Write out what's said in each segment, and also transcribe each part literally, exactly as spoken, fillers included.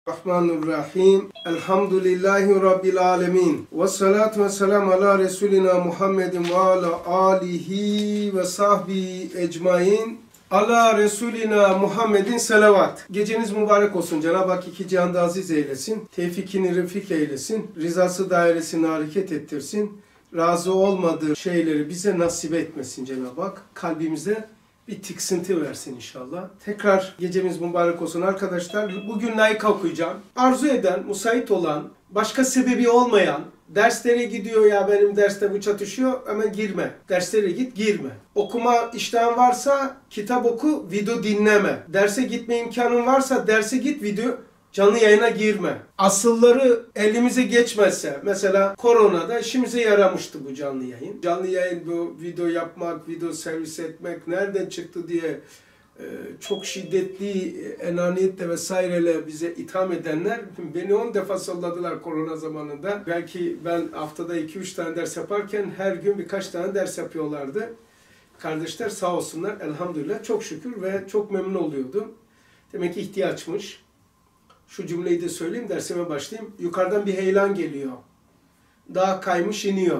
Bismillahirrahmanirrahim. Elhamdülillahi Rabbil alemin. Ve salatu ve selam ala Resulina Muhammedin ve ala alihi ve sahbihi ecmain. Ala Resulina Muhammedin selavat. Geceniz mübarek olsun. Cenab-ı Hak iki cihanda aziz eylesin. Tevfikini refik eylesin. Rızası dairesini hareket ettirsin. Razı olmadığı şeyleri bize nasip etmesin Cenab-ı Hak. Kalbimize bir tiksinti versin inşallah. Tekrar gecemiz mübarek olsun arkadaşlar. Bugün layık okuyacağım. Arzu eden, müsait olan, başka sebebi olmayan, derslere gidiyor ya benim derste bu çatışıyor, hemen girme. Derslere git, girme. Okuma iştahın varsa kitap oku, video dinleme. Derse gitme imkanın varsa derse git, video canlı yayına girme. Asılları elimize geçmezse, mesela koronada işimize yaramıştı bu canlı yayın. Canlı yayın, bu video yapmak, video servis etmek nereden çıktı diye e, çok şiddetli enaniyetle vesaireyle bize itham edenler beni on defa salladılar korona zamanında. Belki ben haftada iki üç tane ders yaparken her gün birkaç tane ders yapıyorlardı. Kardeşler sağ olsunlar elhamdülillah çok şükür ve çok memnun oluyordum. Demek ki ihtiyaçmış. Şu cümleyi de söyleyeyim, dersime başlayayım. Yukarıdan bir heyelan geliyor. Dağ kaymış iniyor.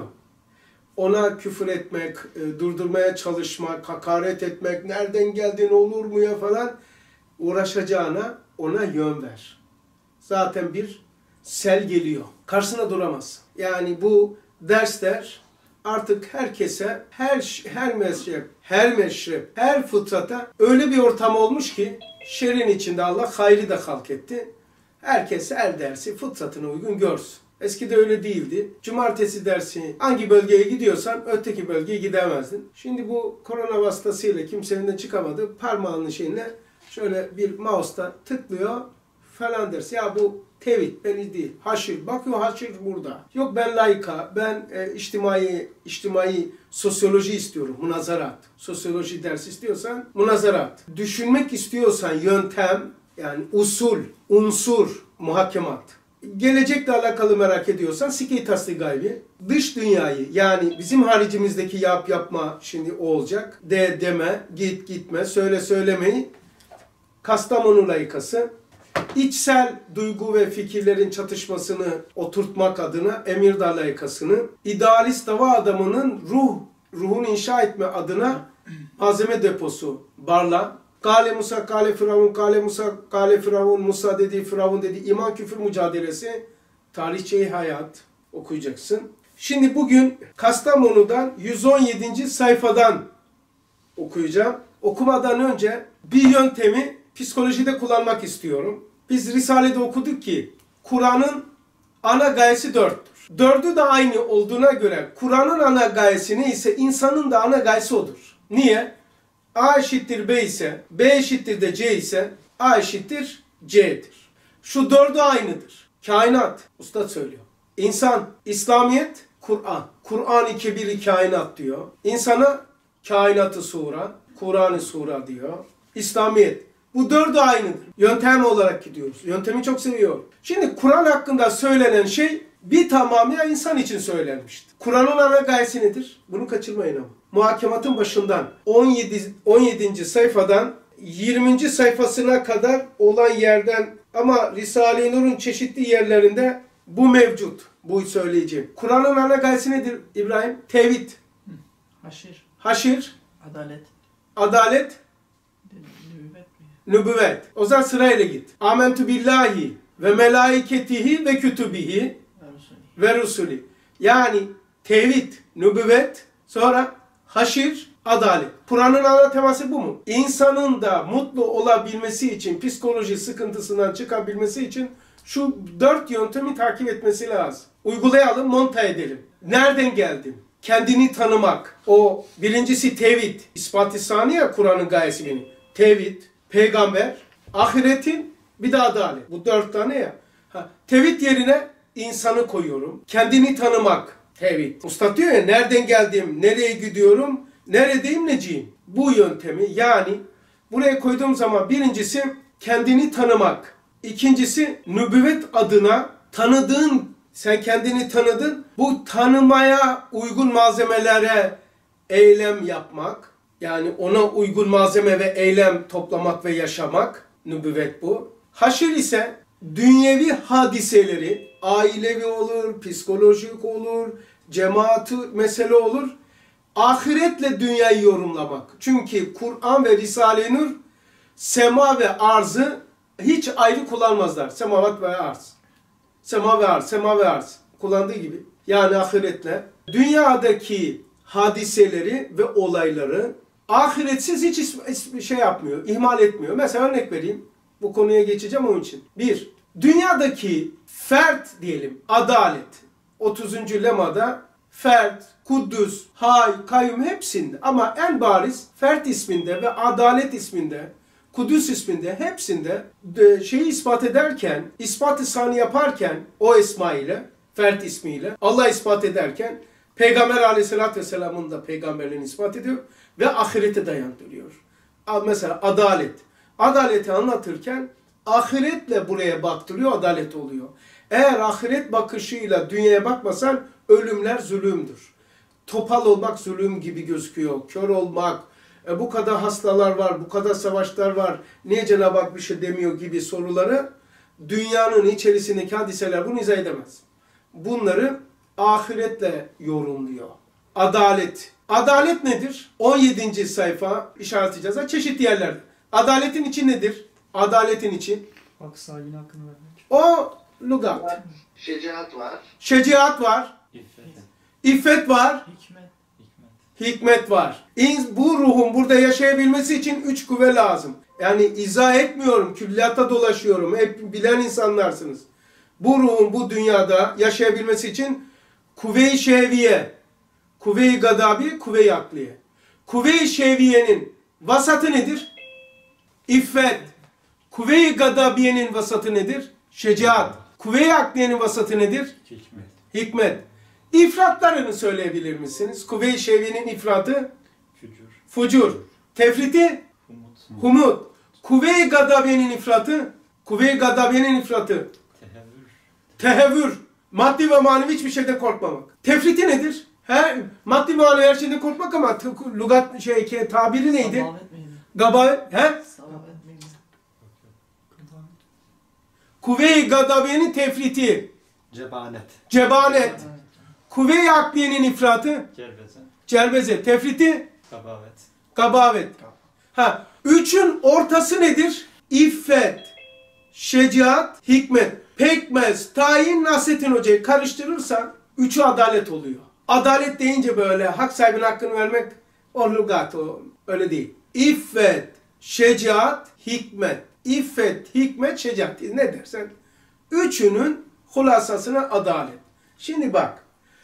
Ona küfür etmek, durdurmaya çalışmak, hakaret etmek, nereden geldin olur mu ya falan uğraşacağına ona yön ver. Zaten bir sel geliyor. Karşısına duramaz. Yani bu dersler artık herkese, her her meşrep, her meşrep, her fıtrata öyle bir ortam olmuş ki şerrin içinde Allah hayrı da halk etti. Herkes her dersi fıtratına uygun görsün. Eskide öyle değildi. Cumartesi dersi hangi bölgeye gidiyorsan öteki bölgeye gidemezdin. Şimdi bu korona vasıtasıyla kimsenin de çıkamadı. Parmağının şeyine şöyle bir mouse'da tıklıyor falan dersi. Ya bu tevhid beni değil. Haşir. Bakıyor haşir burada. Yok ben laika, ben e, içtimai, içtimai sosyoloji istiyorum. Münazarat. Sosyoloji dersi istiyorsan münazarat. Düşünmek istiyorsan yöntem, yani usul, unsur, muhakemat. Gelecekle alakalı merak ediyorsan sikey tasli gaybi. Dış dünyayı, yani bizim haricimizdeki yap yapma şimdi o olacak. De deme, git gitme, söyle söylemeyi. Kastamonu laikası. İçsel duygu ve fikirlerin çatışmasını oturtmak adına Emirdağ laikasını, idealist dava adamının ruh, ruhunu inşa etme adına malzeme deposu Barla, Kale Musa, Kale Firavun, Kale Musa, Kale Firavun, Musa dedi, Firavun dedi, iman küfür mücadelesi, tarihçeyi hayat okuyacaksın. Şimdi bugün Kastamonu'dan yüz on yedinci sayfadan okuyacağım. Okumadan önce bir yöntemi psikolojide kullanmak istiyorum. Biz Risale'de okuduk ki Kur'an'ın ana gayesi dörttür. Dördü de aynı olduğuna göre Kur'an'ın ana gayesi neyse insanın da ana gayesi odur. Niye? A eşittir B ise, B eşittir de C ise A eşittir C'dir. Şu dördü aynıdır. Kainat, usta söylüyor. İnsan, İslamiyet, Kur'an. Kur'an iki bir kainat diyor. İnsana kainatı sura, Kur'an-ı sura diyor. İslamiyet. Bu dördü aynıdır. Yöntem olarak gidiyoruz. Yöntemi çok seviyorum. Şimdi Kur'an hakkında söylenen şey bir tamamıyla insan için söylenmiştir. Kur'an'ın ana gayesi nedir? Bunu kaçırmayın ama. Muhakematın başından on yedi, on yedinci sayfadan yirminci sayfasına kadar olan yerden ama Risale-i Nur'un çeşitli yerlerinde bu mevcut. Bu söyleyeceğim. Kur'an'ın ana gayesi nedir İbrahim? Tevhid. Haşir. Haşir. Adalet. Adalet. Nübüvvet mi? Nübüvvet. O zaman sırayla git. Amentu billahi ve melaiketihi ve kütübihi ve rusuli. Yani tevhid, nübüvvet, sonra haşir, adalet. Kur'an'ın ana teması bu mu? İnsanın da mutlu olabilmesi için, psikoloji sıkıntısından çıkabilmesi için şu dört yöntemi takip etmesi lazım. Uygulayalım, monta edelim. Nereden geldim? Kendini tanımak. O birincisi tevhid. İspat-ı saniye Kur'an'ın gayesi benim. Tevhid, peygamber, ahiretin, bir de adalet. Bu dört tane ya. Ha, tevhid yerine insanı koyuyorum. Kendini tanımak. Tevhid. Usta diyor ya nereden geldim, nereye gidiyorum, neredeyim, neciyim. Bu yöntemi yani buraya koyduğum zaman birincisi kendini tanımak. İkincisi nübüvvet adına tanıdığın, sen kendini tanıdın. Bu tanımaya uygun malzemelere eylem yapmak. Yani ona uygun malzeme ve eylem toplamak ve yaşamak. Nübüvvet bu. Haşir ise dünyevi hadiseleri, ailevi olur, psikolojik olur, cemaati mesele olur, ahiretle dünyayı yorumlamak. Çünkü Kur'an ve Risale-i Nur sema ve arzı hiç ayrı kullanmazlar. Semavat ve arz. Sema ve arz, sema ve arz kullandığı gibi. Yani ahiretle dünyadaki hadiseleri ve olayları ahiretsiz hiç şey yapmıyor, ihmal etmiyor. Mesela örnek vereyim. Bu konuya geçeceğim onun için. Bir, dünyadaki fert diyelim, adalet. otuzuncu lemada fert, kuddüs, hay, kayyum hepsinde ama en bariz fert isminde ve adalet isminde, kudüs isminde hepsinde şeyi ispat ederken, ispat-ı sani yaparken o esma ile, fert ismiyle Allah ispat ederken Peygamber aleyhissalatü vesselamın da peygamberliğini ispat ediyor ve ahirete dayandırıyor. Mesela adalet. Adaleti anlatırken ahiretle buraya baktırıyor, adalet oluyor. Eğer ahiret bakışıyla dünyaya bakmasan ölümler zulümdür. Topal olmak zulüm gibi gözüküyor. Kör olmak, e, bu kadar hastalar var, bu kadar savaşlar var, niye Cenab-ı Hak bir şey demiyor gibi soruları dünyanın içerisindeki hadiseler bunu izah edemez. Bunları ahiretle yorumluyor. Adalet. Adalet nedir? on yedinci sayfa işaretleyeceğiz. Çeşitli yerlerde. Adaletin içi nedir? Adaletin içi. Hak sahibine hakkını vermek. O lugat. Şecaat var. Şecaat var. İffet. İffet var. Hikmet. Hikmet. Hikmet var. Bu ruhun burada yaşayabilmesi için üç kuvve lazım. Yani izah etmiyorum, külliyata dolaşıyorum. Hep bilen insanlarsınız. Bu ruhun bu dünyada yaşayabilmesi için kuvve-i şehviye, kuvve-i gadabi, kuvve-i akliye. Kuvve-i şehviyenin vasatı nedir? İffet. Kuvve-i gadabiyenin vasatı nedir? Şecaat. Kuvve-i akliyenin vasatı nedir? Hikmet. Hikmet. İfratlarını söyleyebilir misiniz? Kuvve-i şehviyenin ifratı? Fücur. Fucur. Tefriti? Umut. Humut. Kuvve-i gadabiyenin ifratı? Kuvve-i gadabiyenin ifratı? Tehevvür. Tehevvür. Maddi ve manevi hiçbir şeyden korkmamak. Tefriti nedir? He, maddi ve manevi her şeyden korkmak ama lugat şey ki tabiri neydi? Samavet miydi? Gaba, he? Samavet miydi? Kuvve-i gadabiyenin tefriti. Cebanet. Cebanet. Kuvve-i akliyenin ifratı? Celbeze. Celbeze. Tefriti? Gabavet. Gabavet. Ha, üçün ortası nedir? İffet, şecaat, hikmet. Pekmez, tayin, Nasrettin Hoca'yı karıştırırsan üçü adalet oluyor. Adalet deyince böyle hak sahibine hakkını vermek o lugat, o öyle değil. İffet, şecaat, hikmet. İffet, hikmet, şecaat. Ne dersen. Üçünün hulasasına adalet. Şimdi bak.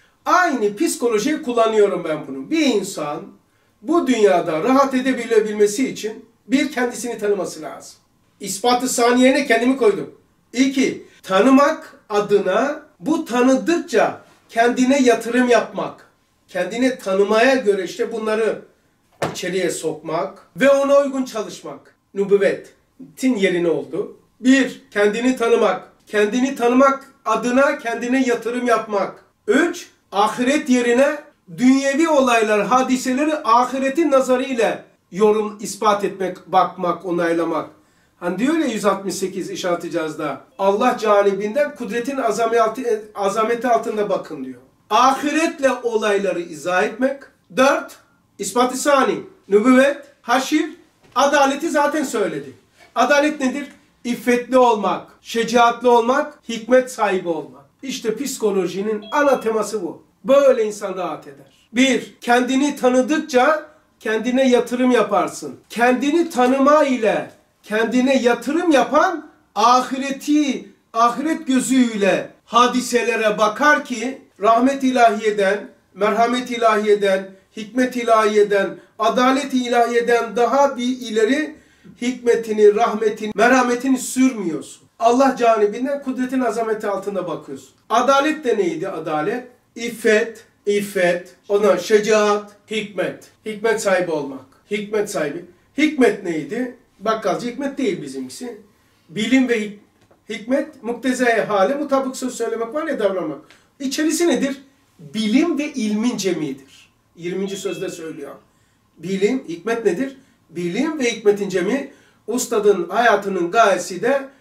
Aynı psikolojiyi kullanıyorum ben bunu. Bir insan bu dünyada rahat edebilmesi için bir kendisini tanıması lazım. İspatı saniyene kendimi koydum. İki, tanımak adına bu tanıdıkça kendine yatırım yapmak. Kendini tanımaya göre işte bunları içeriye sokmak ve ona uygun çalışmak. Nübüvvetin yerine oldu. Bir, kendini tanımak. Kendini tanımak adına kendine yatırım yapmak. Üç, ahiret yerine dünyevi olaylar, hadiseleri ahiretin nazarıyla yorum, ispat etmek, bakmak, onaylamak. Hani diyor ya yüz altmış sekiz işaret icazda Allah canibinden kudretin azameti, azameti altında bakın diyor. Ahiretle olayları izah etmek. Dört, ispat-ı sani, nübüvvet, haşir, adaleti zaten söyledi. Adalet nedir? İffetli olmak, şecaatli olmak, hikmet sahibi olmak. İşte psikolojinin ana teması bu. Böyle insan rahat eder. Bir, kendini tanıdıkça kendine yatırım yaparsın. Kendini tanıma ile kendine yatırım yapan ahireti, ahiret gözüyle hadiselere bakar ki rahmet ilahiyeden, merhamet ilahiyeden, hikmet ilahiyeden, adalet ilahiyeden daha bir ileri hikmetini, rahmetini, merhametini sürmüyorsun. Allah canibinden kudretin azameti altında bakıyorsun. Adalet de neydi adalet? İffet, iffet, ondan şecaat, hikmet. Hikmet sahibi olmak. Hikmet sahibi. Hikmet neydi? Bakkalcı hikmet değil bizimkisi. Bilim ve hik hikmet, muktezaya hale mutabık söz söylemek var ya davranmak. İçerisi nedir? Bilim ve ilmin cemidir. yirminci sözde söylüyor. Bilim, hikmet nedir? Bilim ve hikmetin cemi, ustadın hayatının gayesi de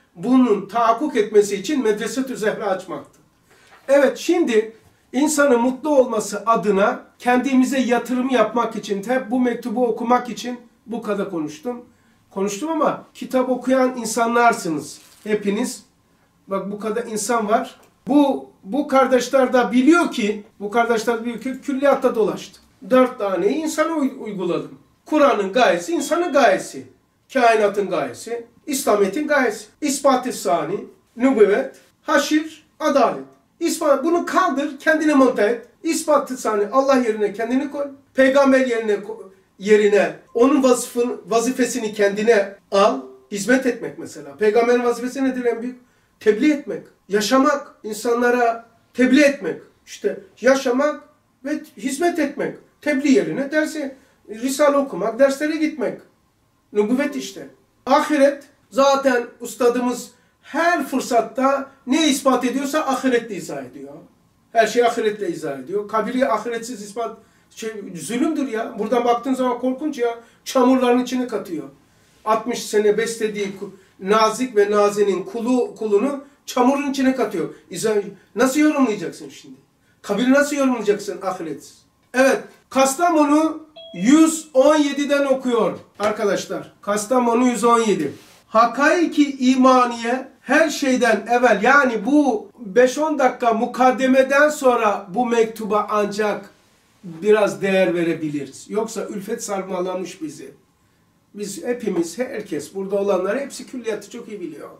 bunun tahakkuk etmesi için Medresetü Zehra açmaktı. Evet, şimdi insanın mutlu olması adına kendimize yatırım yapmak için, hep bu mektubu okumak için bu kadar konuştum. Konuştum ama kitap okuyan insanlarsınız hepiniz. Bak, bu kadar insan var. Bu bu kardeşler de biliyor ki, bu kardeşler biliyor ki külliyatta dolaştı. Dört taneyi insana uyguladım. Kur'an'ın gayesi, insanın gayesi. Kainatın gayesi, İslamiyet'in gayesi. İspat-ı sani, nübüvvet, haşir, adalet. İspat, bunu kaldır, kendine monte et. İspat-ı sani, Allah yerine kendini koy. Peygamber yerine yerine onun vazifın, vazifesini kendine al. Hizmet etmek mesela. Peygamberin vazifesi nedir en büyük? Tebliğ etmek, yaşamak, insanlara tebliğ etmek. İşte yaşamak ve hizmet etmek. Tebliğ yerine dersi, risale okumak, derslere gitmek. Nübüvvet işte. Ahiret, zaten ustadımız her fırsatta ne ispat ediyorsa ahiretle izah ediyor. Her şeyi ahiretle izah ediyor. Kabiri ahiretsiz ispat şey, zulümdür ya. Buradan baktığın zaman korkunç ya. Çamurların içine katıyor. altmış sene beslediği nazik ve nazinin kulu, kulunu çamurun içine katıyor. İzah, nasıl yorumlayacaksın şimdi? Kabiri nasıl yorumlayacaksın ahiretsiz? Evet, Kastamonu yüz on yedi'den okuyor arkadaşlar. Kastamonu yüz on yedi. Hakaiki imaniye her şeyden evvel, yani bu beş on dakika mukaddemeden sonra bu mektuba ancak biraz değer verebiliriz. Yoksa ülfet sarmalamış bizi. Biz hepimiz, herkes, burada olanlar hepsi külliyatı çok iyi biliyor.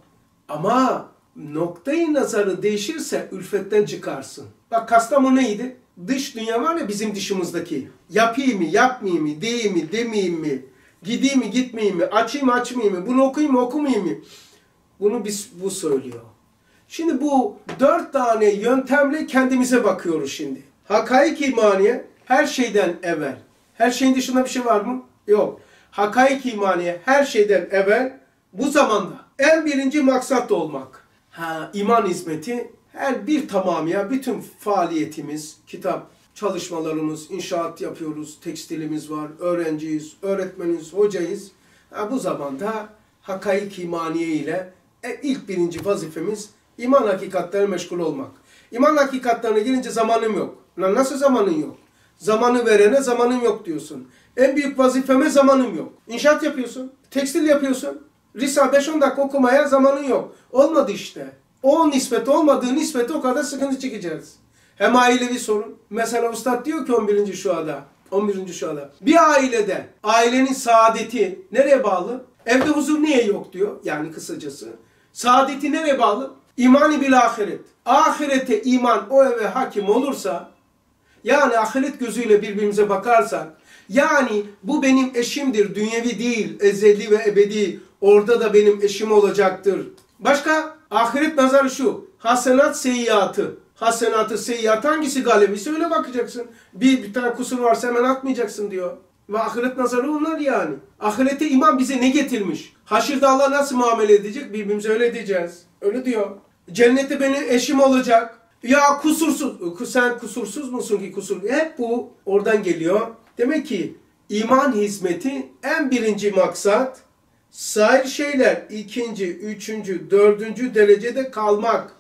Ama noktayı nazarı değişirse ülfetten çıkarsın. Bak, Kastamonu neydi? Dış dünya var ya, bizim dışımızdaki. Yapayım mı, yapmayayım mı, diyeyim mi, demeyeyim mi, gideyim mi, gitmeyeyim mi, açayım mı, açmayayım mı, bunu okuyayım mı, okumayayım mı? Bunu biz, bu söylüyor. Şimdi bu dört tane yöntemle kendimize bakıyoruz şimdi. Hakaik imaniye her şeyden evvel. Her şeyin dışında bir şey var mı? Yok. Hakaik imaniye her şeyden evvel, bu zamanda en birinci maksat olmak. Ha, iman hizmeti her bir tamamıya, bütün faaliyetimiz, kitap çalışmalarımız, inşaat yapıyoruz, tekstilimiz var, öğrenciyiz, öğretmeniz, hocayız. Ha, bu zamanda hakaik imaniye ile e, ilk birinci vazifemiz iman hakikatlerine meşgul olmak. İman hakikatlerine girince zamanım yok. Lan nasıl zamanın yok? Zamanı verene zamanım yok diyorsun. En büyük vazifeme zamanım yok. İnşaat yapıyorsun, tekstil yapıyorsun. Risale beş on dakika okumaya zamanın yok. Olmadı işte. O nispet olmadığı nispete o kadar sıkıntı çekeceğiz. Hem ailevi sorun. Mesela Ustad diyor ki on birinci şuada, on birinci şuada. Bir ailede ailenin saadeti nereye bağlı? Evde huzur niye yok diyor. Yani kısacası. Saadeti nereye bağlı? İmani bil ahiret. Ahirete iman o eve hakim olursa, yani ahiret gözüyle birbirimize bakarsak, yani bu benim eşimdir, dünyevi değil, ezeli ve ebedi, orada da benim eşim olacaktır. Başka? Ahiret nazarı şu, hasenat seyyiatı. Hasenatı seyyiatı hangisi galebisi, öyle bakacaksın. Bir, bir tane kusur varsa hemen atmayacaksın diyor. Ve ahiret nazarı onlar yani. Ahirete iman bize ne getirmiş? Haşirde Allah nasıl muamele edecek? Birbirimize öyle edeceğiz. Öyle diyor. Cennette benim eşim olacak. Ya kusursuz. Sen kusursuz musun ki kusur? Hep bu oradan geliyor. Demek ki iman hizmeti en birinci maksat, sair şeyler ikinci, üçüncü, dördüncü derecede kalmak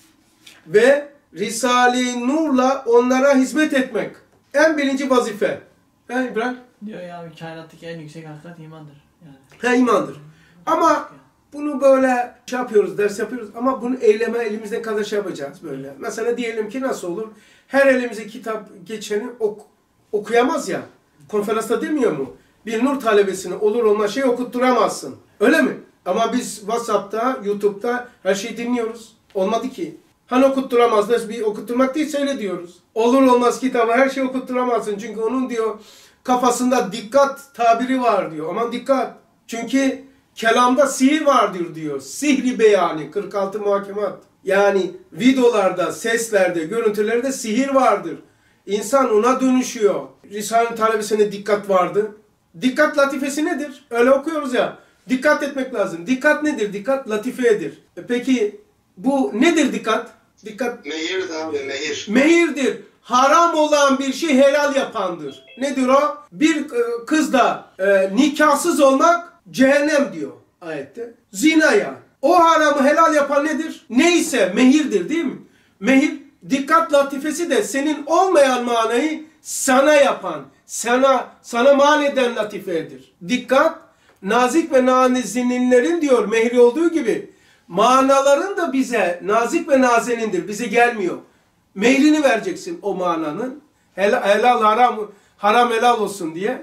ve Risale-i Nur'la onlara hizmet etmek. En birinci vazife. He İbrahim? Diyor ya, kainattaki en yüksek hakikat imandır. Yani. He, imandır. Ama bunu böyle şey yapıyoruz, ders yapıyoruz ama bunu eyleme elimizden kadar şey yapacağız böyle. Mesela diyelim ki nasıl olur? Her elimize kitap geçeni ok okuyamaz ya. Konferansta demiyor mu? Bir nur talebesini olur olmaz şey okutturamazsın. Öyle mi? Ama biz WhatsApp'ta, YouTube'da her şeyi dinliyoruz. Olmadı ki. Hani okutturamazlar, bir okutturmak değil seyrediyoruz. Olur olmaz kitabı her şeyi okutturamazsın. Çünkü onun diyor kafasında dikkat tabiri var diyor. Aman dikkat. Çünkü kelamda sihir vardır diyor. Sihri beyani, kırk altı muhakemat. Yani videolarda, seslerde, görüntülerde sihir vardır. İnsan ona dönüşüyor. Risale-i talebesine dikkat vardı. Dikkat latifesi nedir? Öyle okuyoruz ya. Dikkat etmek lazım. Dikkat nedir? Dikkat latifedir. E peki bu nedir dikkat? Dikkat. Mehir abi, mehir. Mehirdir. Haram olan bir şey helal yapandır. Nedir o? Bir kızla e, nikahsız olmak cehennem diyor ayette. Zina ya. O haramı helal yapan nedir? Neyse mehirdir değil mi? Mehir, dikkat latifesi de senin olmayan manayı sana yapan, sana sana mal eden latifedir. Dikkat, nazik ve nazeninlerin diyor mehri olduğu gibi manaların da bize nazik ve nazenindir. Bize gelmiyor. Mehrini vereceksin o mananın. Helal, helal haram, haram helal olsun diye.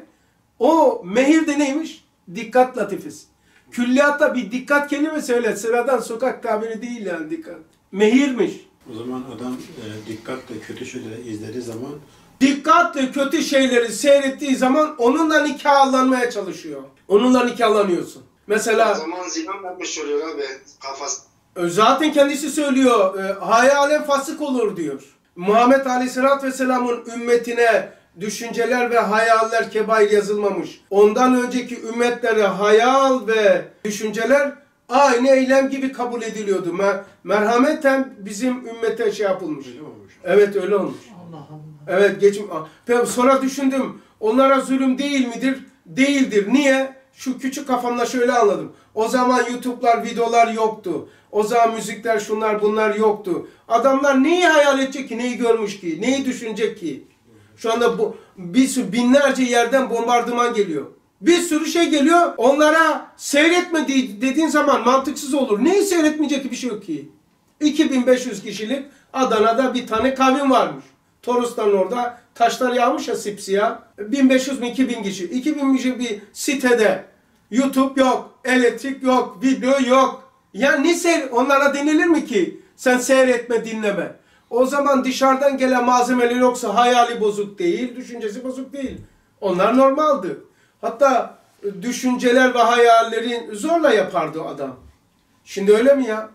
O mehir de neymiş? Dikkat latifesi. Külliyatta bir dikkat kelimesi öyle sıradan sokak tabiri değil yani dikkat. Mehirmiş. O zaman adam e, dikkatle kötü şeyleri izlediği zaman Dikkatle kötü şeyleri seyrettiği zaman onunla nikahlanmaya çalışıyor. Onunla nikahlanıyorsun. Mesela O zaman zina yapmış oluyor abi kafası. zaten kendisi söylüyor. E, hayalen fasık olur diyor. Muhammed Aleyhisselatü Vesselam'ın ümmetine düşünceler ve hayaller kebair yazılmamış. Ondan önceki ümmetlere hayal ve düşünceler aynı eylem gibi kabul ediliyordu. Mer merhameten bizim ümmete şey yapılmış. öyle olmuş. Evet öyle olmuş. Allah Allah. Evet geçim. Sonra düşündüm. Onlara zulüm değil midir? Değildir. Niye? Şu küçük kafamla şöyle anladım. O zaman YouTube'lar, videolar yoktu. O zaman müzikler, şunlar, bunlar yoktu. Adamlar neyi hayal edecek ki? Neyi görmüş ki? Neyi düşünecek ki? Şu anda bu bir sürü binlerce yerden bombardıman geliyor. Bir sürü şey geliyor. Onlara seyretme dediğin zaman mantıksız olur. Neyi seyretmeyecek bir şey yok ki? iki bin beş yüz kişilik Adana'da bir tane kavim varmış. Toros'tan orada taşlar yağmış ya sipsiyah. bin beş yüz mi iki bin kişi. iki bin kişi bir sitede. YouTube yok, elektrik yok, video yok. Ya ne seyir? Onlara denilir mi ki? Sen seyretme, dinleme. O zaman dışarıdan gelen malzemeler yoksa hayali bozuk değil, düşüncesi bozuk değil. Onlar normaldi. Hatta düşünceler ve hayallerin zorla yapardı adam. Şimdi öyle mi ya?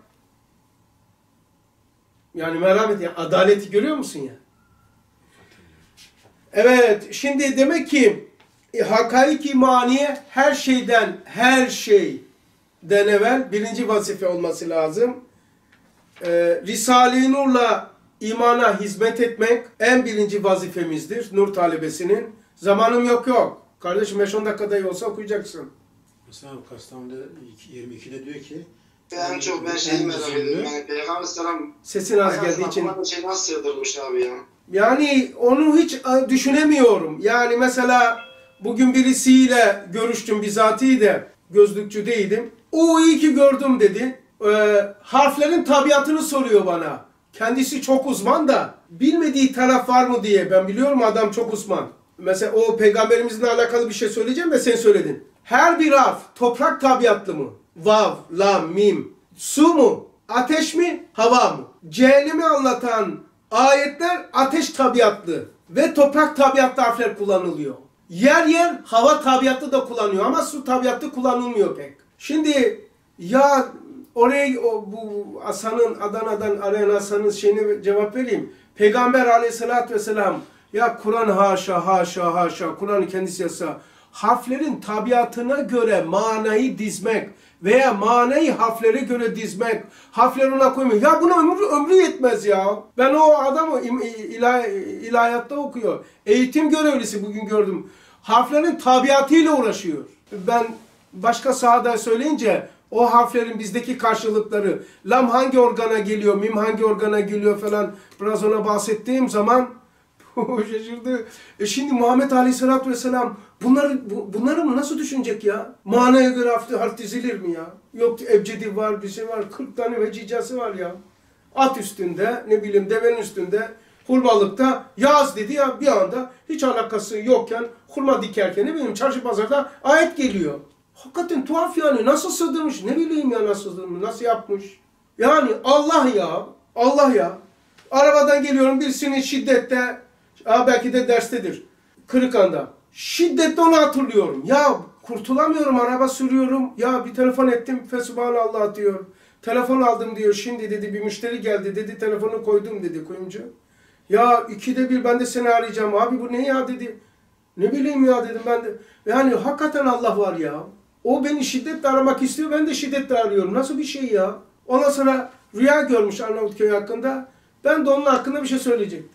Yani merhamet ya, adaleti görüyor musun ya? Evet, şimdi demek ki e, hakaik-i maniye her şeyden, her şeyden evvel birinci vazife olması lazım. Ee, Risale-i Nur'la imana hizmet etmek en birinci vazifemizdir. Nur talebesinin. Zamanım yok yok. Kardeşim beş on dakikada iyi olsa okuyacaksın. Mesela Kastamonu'da yirmi ikide diyor ki En çok ben şeyi merak ediyorum. Yani Peygamber Selam Sesin az geldiği için. hayatına şey nasıl sığdırmış abi ya? Yani onu hiç e, düşünemiyorum. Yani mesela bugün birisiyle görüştüm bizatihi de gözlükçü değildim. O iyi ki gördüm dedi. Ee, harflerin tabiatını soruyor bana. Kendisi çok uzman da bilmediği taraf var mı diye. Ben biliyorum adam çok uzman. Mesela o peygamberimizle alakalı bir şey söyleyeceğim ve sen söyledin. Her bir harf toprak tabiatlı mı? Vav, lam, mim. Su mu? Ateş mi? Hava mı? Cehennemi anlatan ayetler ateş tabiatlı ve toprak tabiatlı harfler kullanılıyor. Yer yer hava tabiatlı da kullanıyor ama su tabiatlı kullanılmıyor pek. Şimdi ya oraya o, bu Hasan'ın Adana'dan arayan Hasan'ın şeyine cevap vereyim. Peygamber Aleyhisselatü Vesselam ya Kur'an haşa haşa haşa Kur'an'ı kendisi yazsa harflerin tabiatına göre manayı dizmek veya manayı harflere göre dizmek, harfleri ona koymuyor. Ya buna ömrü, ömrü yetmez ya. Ben o adamı ilah, ilahiyatta okuyor. Eğitim görevlisi bugün gördüm. Harflerin tabiatıyla uğraşıyor. Ben başka sahada söyleyince o harflerin bizdeki karşılıkları, lam hangi organa geliyor, mim hangi organa geliyor falan biraz ona bahsettiğim zaman şaşırdı. E şimdi Muhammed Aleyhisselatü Vesselam bunları, bu, bunları mı nasıl düşünecek ya? Manaya göre harf, harf dizilir mi ya? Yok ebcedi var, bir şey var. kırk tane vecicası var ya. At üstünde, ne bileyim devenin üstünde, hurmalıkta yaz dedi ya bir anda hiç alakası yokken hurma dikerken ne bileyim çarşı pazarda ayet geliyor. Hakikaten tuhaf yani. Nasıl sığdırmış? Ne bileyim ya nasıl sığdırmış, nasıl yapmış? Yani Allah ya, Allah ya. Arabadan geliyorum birisinin şiddette, ha belki de derstedir. Kırıkan'da. Şiddetle onu hatırlıyorum. Ya kurtulamıyorum, araba sürüyorum. Ya bir telefon ettim, Fesubhanallah diyor. Telefon aldım diyor. Şimdi dedi bir müşteri geldi dedi. Telefonu koydum dedi kuyumcu. Ya ikide bir ben de seni arayacağım. Abi bu ne ya dedi. Ne bileyim ya dedim ben de. Yani hakikaten Allah var ya. O beni şiddetle aramak istiyor. Ben de şiddetle arıyorum. Nasıl bir şey ya? Ondan sonra rüya görmüş Arnavutköy hakkında. Ben de onun hakkında bir şey söyleyecektim.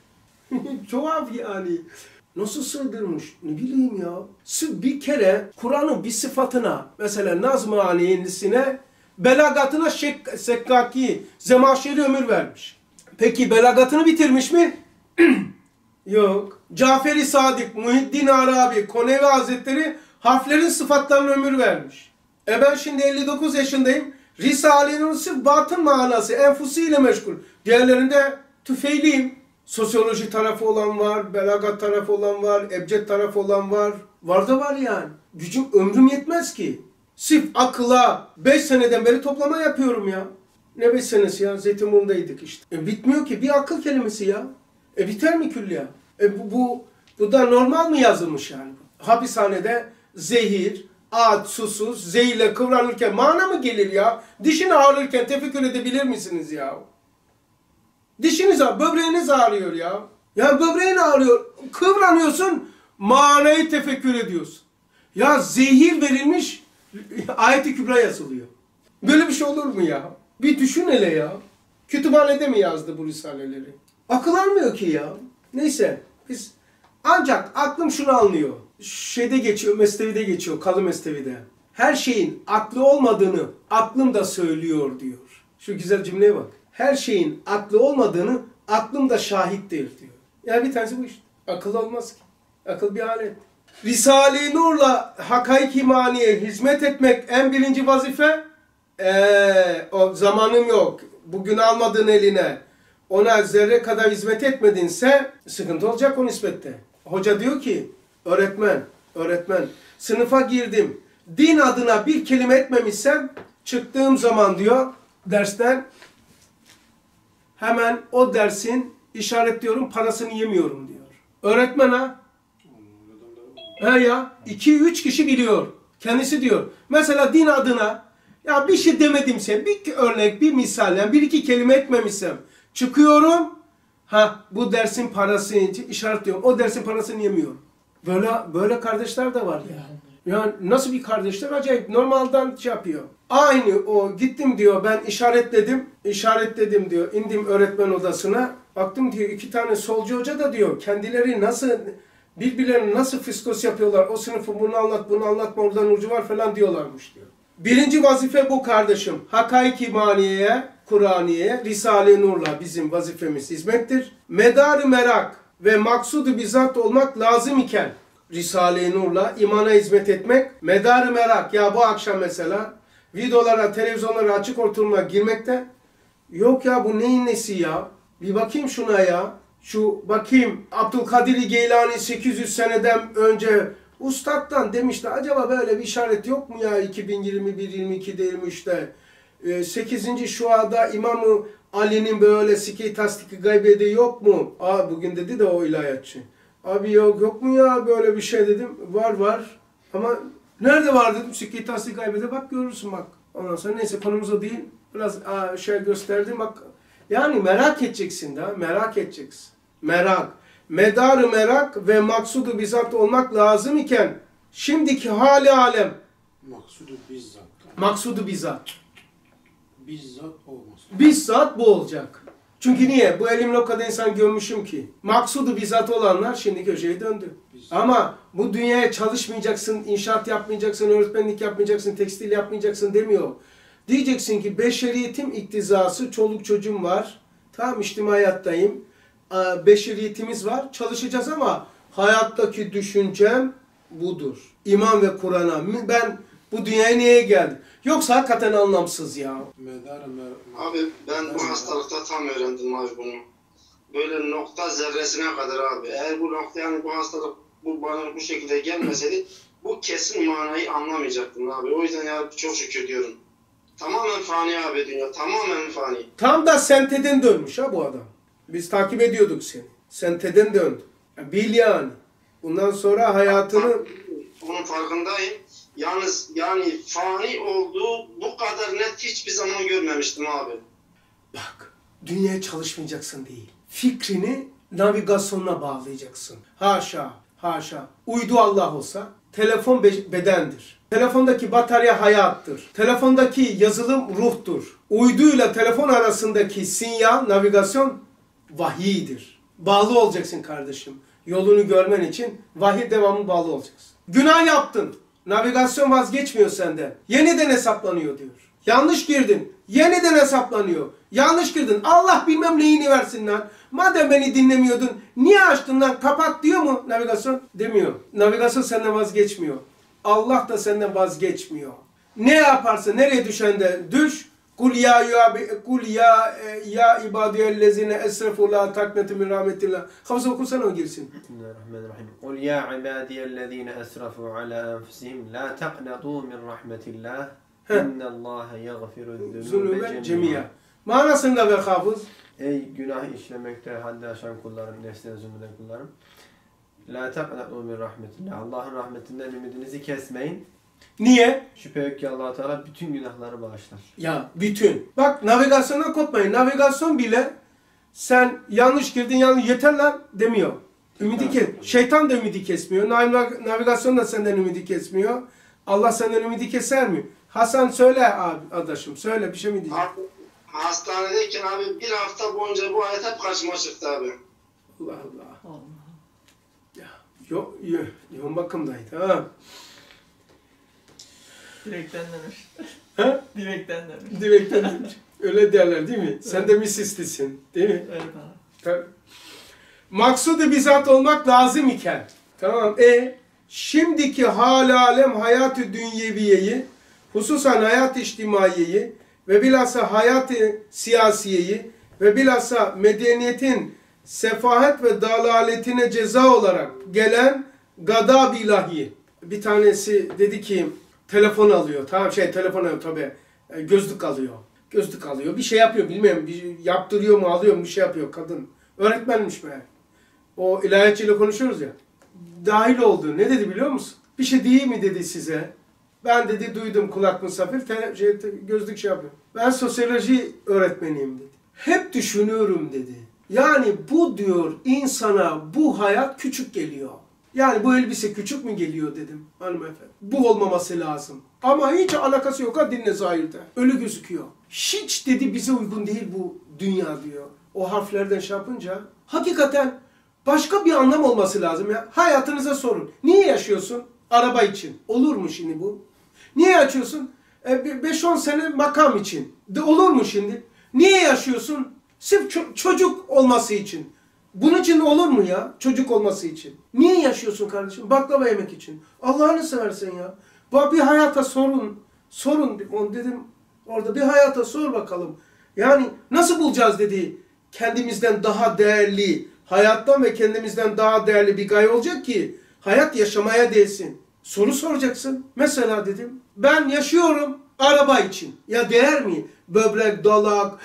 Tuhaf yani. Nasıl sığdırmış? Ne bileyim ya. Sırf bir kere Kur'an'ın bir sıfatına, mesela Nazm-ı Aliye'sine Belagatına şek, Sekkaki, Zemaşeri ömür vermiş. Peki belagatını bitirmiş mi? Yok. Cafer-i Sadık, Muhiddin Arabi, Konevi Hazretleri harflerin sıfatlarına ömür vermiş. E ben şimdi elli dokuz yaşındayım. Risale-i sırf batın manası, enfusiyle meşgul. Diğerlerinde tüfeyliyim. Sosyoloji tarafı olan var, belagat tarafı olan var, ebced tarafı olan var. Var da var yani. Gücüm, ömrüm yetmez ki. Sırf akıla beş seneden beri toplama yapıyorum ya. Ne beş senesi ya? Zeytinburnu'ndaydık işte. E bitmiyor ki. Bir akıl kelimesi ya. E biter mi külliya? E bu, bu, bu da normal mi yazılmış yani? Hapishanede zehir, ağaç, susuz, zehirle kıvranırken mana mı gelir ya? Dişini ağrırken tefekkür edebilir misiniz ya? Dişiniz ağrıyor, böbreğiniz ağrıyor ya. Ya böbreğin ağrıyor, kıvranıyorsun, manayı tefekkür ediyorsun. Ya zehir verilmiş, ayet-i kübra yazılıyor. Böyle bir şey olur mu ya? Bir düşün hele ya. Kütüphanede mi yazdı bu risaleleri? Akıl almıyor ki ya. Neyse, biz ancak aklım şunu anlıyor. Şeyde geçiyor, Mesnevi'de geçiyor, Kalın Mesnevi'de. Her şeyin aklı olmadığını aklım da söylüyor diyor. Şu güzel cümleye bak. Her şeyin aklı olmadığını aklım da şahittir diyor. Yani bir tanesi bu işte. Akıl olmaz ki. Akıl bir alet. Risale-i Nur'la hakaik-i maniye hizmet etmek en birinci vazife. Eee o zamanım yok. Bugün almadığın eline ona zerre kadar hizmet etmedinse sıkıntı olacak o nispette. Hoca diyor ki öğretmen, öğretmen sınıfa girdim. Din adına bir kelime etmemişsem çıktığım zaman diyor dersten hemen o dersin işaretliyorum parasını yemiyorum diyor. Öğretmen ha? He ya iki üç kişi biliyor. Kendisi diyor. Mesela din adına ya bir şey demedimse bir örnek bir misal yani bir iki kelime etmemişsem çıkıyorum. Ha bu dersin parasını işaretliyorum. O dersin parasını yemiyorum. Böyle böyle kardeşler de var ya. Yani nasıl bir kardeşler acayip normalden şey yapıyor. Aynı o gittim diyor ben işaretledim. İşaretledim diyor. İndim öğretmen odasına. Baktım diyor iki tane solcu hoca da diyor kendileri nasıl birbirlerine nasıl fiskos yapıyorlar. O sınıfı bunu anlat bunu anlatma oradan ucu var falan diyorlarmış diyor. Birinci vazife bu kardeşim. Hakaik-i maniyeye, Kur'aniye'ye, Risale-i Nur'la bizim vazifemiz hizmettir. Medar-ı merak ve maksudu bizzat olmak lazım iken Risale-i Nur'la imana hizmet etmek, medar-ı merak ya bu akşam mesela videolara, televizyonlara açık ortamına girmekte yok ya bu neyin nesi ya? Bir bakayım şuna ya. Şu bakayım Abdülkadir Geylani sekiz yüz seneden önce Ustad'dan demişti acaba böyle bir işaret yok mu ya iki bin yirmi bir yirmi ikide yirmi üçte sekizinci şuada İmam-ı Ali'nin böyle sike-i tasdik-i gaybede yok mu? Aa bugün dedi de o ilahiyatçı. Abi yok yok mu ya böyle bir şey dedim. Var var ama nerede var dedim sike-i tasdik-i gaybede bak görürsün bak. Ondan sonra neyse konumuz o değil. Biraz aa, şey gösterdim bak. Yani merak edeceksin da merak edeceksin. Merak. Medar-ı merak ve maksudu bizzat olmak lazım iken şimdiki hali alem Maksudu bizzat. maksudu bizzat. Bizzat olmaz. Bizzat bu olacak. Çünkü niye? Bu elimle o kadar insan görmüşüm ki. Maksudu bizzat olanlar şimdi köşeye döndü. Bizzat. Ama bu dünyaya çalışmayacaksın, inşaat yapmayacaksın, öğretmenlik yapmayacaksın, tekstil yapmayacaksın demiyor. Diyeceksin ki beşeriyetim iktizası, çoluk çocuğum var. Tamam içtimai hayattayım. Beşeriyetimiz var. Çalışacağız ama hayattaki düşüncem budur. İman ve Kur'an'a. Ben bu dünyaya niye geldim? Yoksa hakikaten anlamsız ya. Medar mer Abi ben bu hastalıkta tam öğrendim abi bunu. Böyle nokta zerresine kadar abi. Eğer bu nokta yani bu hastalık bu bana bu şekilde gelmeseydi bu kesin manayı anlamayacaktım abi. O yüzden ya çok şükür diyorum. Tamamen fani abi dünya. Tamamen fani. Tam da senteden dönmüş ha bu adam. Biz takip ediyorduk seni. Senteden döndü. Bil yani. Bundan sonra hayatını... Bunun farkındayım. Yalnız yani fani olduğu bu kadar net hiçbir zaman görmemiştim abi. Bak, dünyaya çalışmayacaksın değil. Fikrini navigasyonuna bağlayacaksın. Haşa, haşa. Uydu Allah olsa, telefon bedendir. Telefondaki batarya hayattır. Telefondaki yazılım ruhtur. Uyduyla telefon arasındaki sinyal, navigasyon vahiydir. Bağlı olacaksın kardeşim. Yolunu görmen için vahiy devamlı bağlı olacaksın. Günah yaptın. Navigasyon vazgeçmiyor senden. Yeniden hesaplanıyor diyor. Yanlış girdin. Yeniden hesaplanıyor. Yanlış girdin. Allah bilmem neyini versin lan. Madem beni dinlemiyordun niye açtın lan? Kapat diyor mu navigasyon? Demiyor. Navigasyon senden vazgeçmiyor. Allah da senden vazgeçmiyor. Ne yaparsa nereye düşen de düş. Kul ya ya kul ya ya ibadiyellezine esrefu la taknetu min rahmetillah. Hafız okusana o girsin. Bismillahirrahmanirrahim. Kul ya ibadiyellezine esrefu ala enfusihim la taqnatu min rahmetillah. İnnallâhe yagfiru'z-zunûbe Zulübe cemî'a. cemiya. Manasında ver hafız. Ey günah işlemekte haddi aşan kullarım, nefsine zulmeden kullarım. La taqnatu min rahmetillah. Allah'ın rahmetinden ümidinizi kesmeyin. Niye? Şüphe yok ki Allah Teala bütün günahları bağışlar. Ya bütün. Bak navigasyona kopmayın. Navigasyon bile sen yanlış girdin yanlış yeter lan demiyor. Ümidi kes. Şeytan da ümidi kesmiyor. Nav- Navigasyon da senden ümidi kesmiyor. Allah senden ümidi keser mi? Hasan söyle abi adaşım. Söyle bir şey mi diyeceksin? Abi, hastanedeyken abi bir hafta boyunca bu ayet hep karşıma çıktı abi. Allah Allah. Allah. Ya, yo, yo, yoğun bakımdaydı ha. Direkten demiş. Ha? Direkten demiş. Direkten demiş. Öyle derler değil mi? Sen de misislisin. Değil mi? Evet abi. Tabii. Maksudu bizzat olmak lazım iken. Tamam. E şimdiki hal alem hayatı dünyeviyeyi, hususan hayat içtimaiyeyi ve bilhassa hayatı siyasiyeyi ve bilhassa medeniyetin sefahet ve dalaletine ceza olarak gelen gadab-ı ilahi. Bir tanesi dedi ki telefon alıyor. Tamam şey telefon alıyor tabii. E, Gözlük alıyor. Gözlük alıyor. Bir şey yapıyor bilmiyorum. Bir şey yaptırıyor mu alıyor mu bir şey yapıyor kadın. Öğretmenmiş be. O ilahiyatçıyla konuşuyoruz ya. Dahil oldu. Ne dedi biliyor musun? Bir şey değil mi dedi size. Ben dedi duydum kulak misafir. Te, şey, te, gözlük şey yapıyor. Ben sosyoloji öğretmeniyim dedi. Hep düşünüyorum dedi. Yani bu diyor insana bu hayat küçük geliyor. Yani bu elbise küçük mü geliyor dedim hanımefendi. Bu olmaması lazım. Ama hiç alakası yok ha dinle zahirde. Öyle gözüküyor. Hiç dedi bize uygun değil bu dünya diyor. O harflerden şey yapınca hakikaten başka bir anlam olması lazım ya. Hayatınıza sorun. Niye yaşıyorsun? Araba için. Olur mu şimdi bu? Niye yaşıyorsun? E, beş on sene makam için. De olur mu şimdi? Niye yaşıyorsun? Sırf ço- çocuk olması için. Bunun için olur mu ya? Çocuk olması için. Niye yaşıyorsun kardeşim? Baklava yemek için. Allah'ını seversen ya. Bak bir hayata sorun. Sorun. Onu dedim orada bir hayata sor bakalım. Yani nasıl bulacağız dedi. Kendimizden daha değerli, hayattan ve kendimizden daha değerli bir gaye olacak ki hayat yaşamaya değsin. Soru soracaksın. Mesela dedim ben yaşıyorum araba için. Ya değer mi? Böbrek, dalak,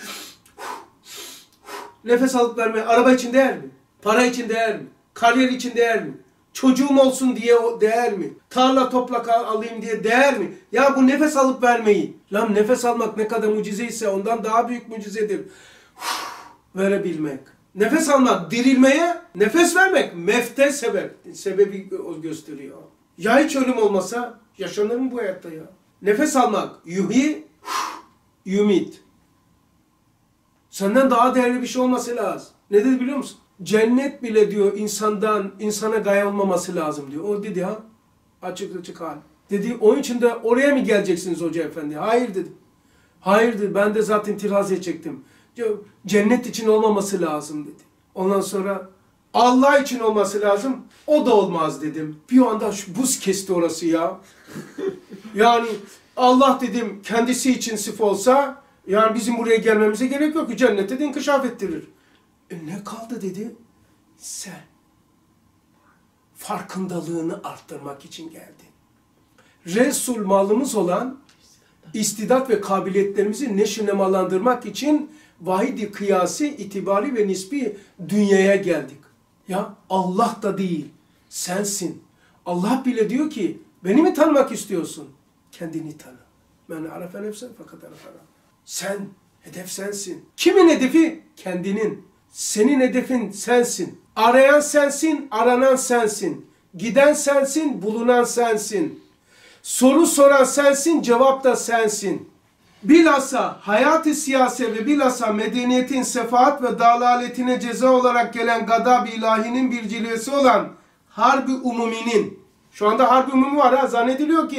nefes alıp verme. Araba için değer mi? Para için değer mi? Kariyer için değer mi? Çocuğum olsun diye değer mi? Tarla toprak alayım diye değer mi? Ya bu nefes alıp vermeyi. Lan nefes almak ne kadar mucize ise ondan daha büyük mucizedir. Verebilmek. Nefes almak dirilmeye, nefes vermek mefte sebep. Sebebi gösteriyor. Ya hiç ölüm olmasa yaşanır mı bu hayatta ya? Nefes almak yuhi, yumit. Senden daha değerli bir şey olması lazım. Ne dedi biliyor musun? Cennet bile diyor insandan, insana gaye olmaması lazım diyor. O dedi ha. Açık açık hal. Dedi onun için de oraya mı geleceksiniz hoca efendi? Hayır dedim. Hayır dedi. Ben de zaten itiraz edecektim. Diyor, cennet için olmaması lazım dedi. Ondan sonra Allah için olması lazım. O da olmaz dedim. Bir anda şu buz kesti orası ya. Yani Allah dedim kendisi için sif olsa yani bizim buraya gelmemize gerek yok ki cennete de inkişaf ettirir. E ne kaldı dedi? Sen farkındalığını arttırmak için geldin. Resul malımız olan istidat ve kabiliyetlerimizi neşnemalandırmak için vahid-i kıyasi, itibari ve nispi dünyaya geldik. Ya Allah da değil, sensin. Allah bile diyor ki, beni mi tanımak istiyorsun? Kendini tanı. Men arafe nefsen fakat arafana. Sen, hedef sensin. Kimin hedefi? Kendinin. Senin hedefin sensin. Arayan sensin, aranan sensin. Giden sensin, bulunan sensin. Soru soran sensin, cevap da sensin. Bilhassa hayat-ı siyasi ve bilhassa medeniyetin sefahat ve dalaletine ceza olarak gelen gadab-ı ilahinin bir cilvesi olan harb-ı umuminin, şu anda harb-ı umumi var ha, zannediliyor ki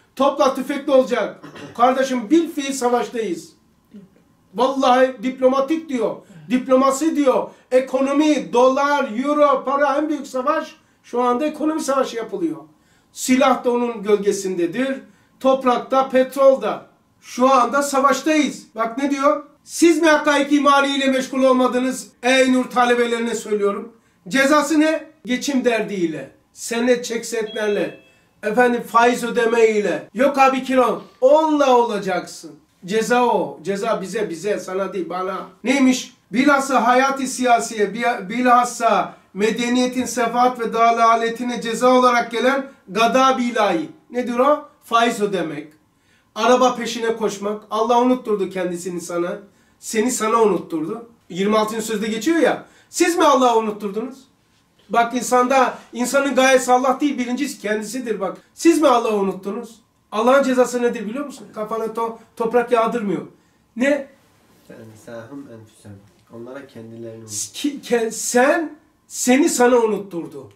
Topla tüfekli olacak. Kardeşim bil fiil savaştayız. Vallahi diplomatik diyor. Diplomasi diyor. Ekonomi, dolar, euro, para en büyük savaş. Şu anda ekonomi savaşı yapılıyor. Silah da onun gölgesindedir. Toprakta, petrolda. Şu anda savaştayız. Bak ne diyor? Siz mi hakaik imaniyle meşgul olmadınız? Ey nur talebelerine söylüyorum. Cezası ne? Geçim derdiyle, senet çeksetlerle, efendim faiz ödemeyle. Yok abi kilo. Onunla olacaksın. Ceza o. Ceza bize, bize, sana değil, bana. Neymiş? Bilhassa hayat-ı siyasiye, bilhassa medeniyetin sefaat ve dalaletine ceza olarak gelen gadab-ı ilahi. Nedir o? Faiz ödemek. Araba peşine koşmak. Allah unutturdu kendisini sana. Seni sana unutturdu. yirmi altıncı sözde geçiyor ya. Siz mi Allah'ı unutturdunuz? Bak insanda, insanın gayesi Allah değil, birincisi kendisidir bak. Siz mi Allah'ı unuttunuz? Allah'ın cezası nedir biliyor musun? Kafana to toprak yağdırmıyor. Ne? Fensahum enfusem. Onlara kendilerini Ki, sen, seni sana unutturdu.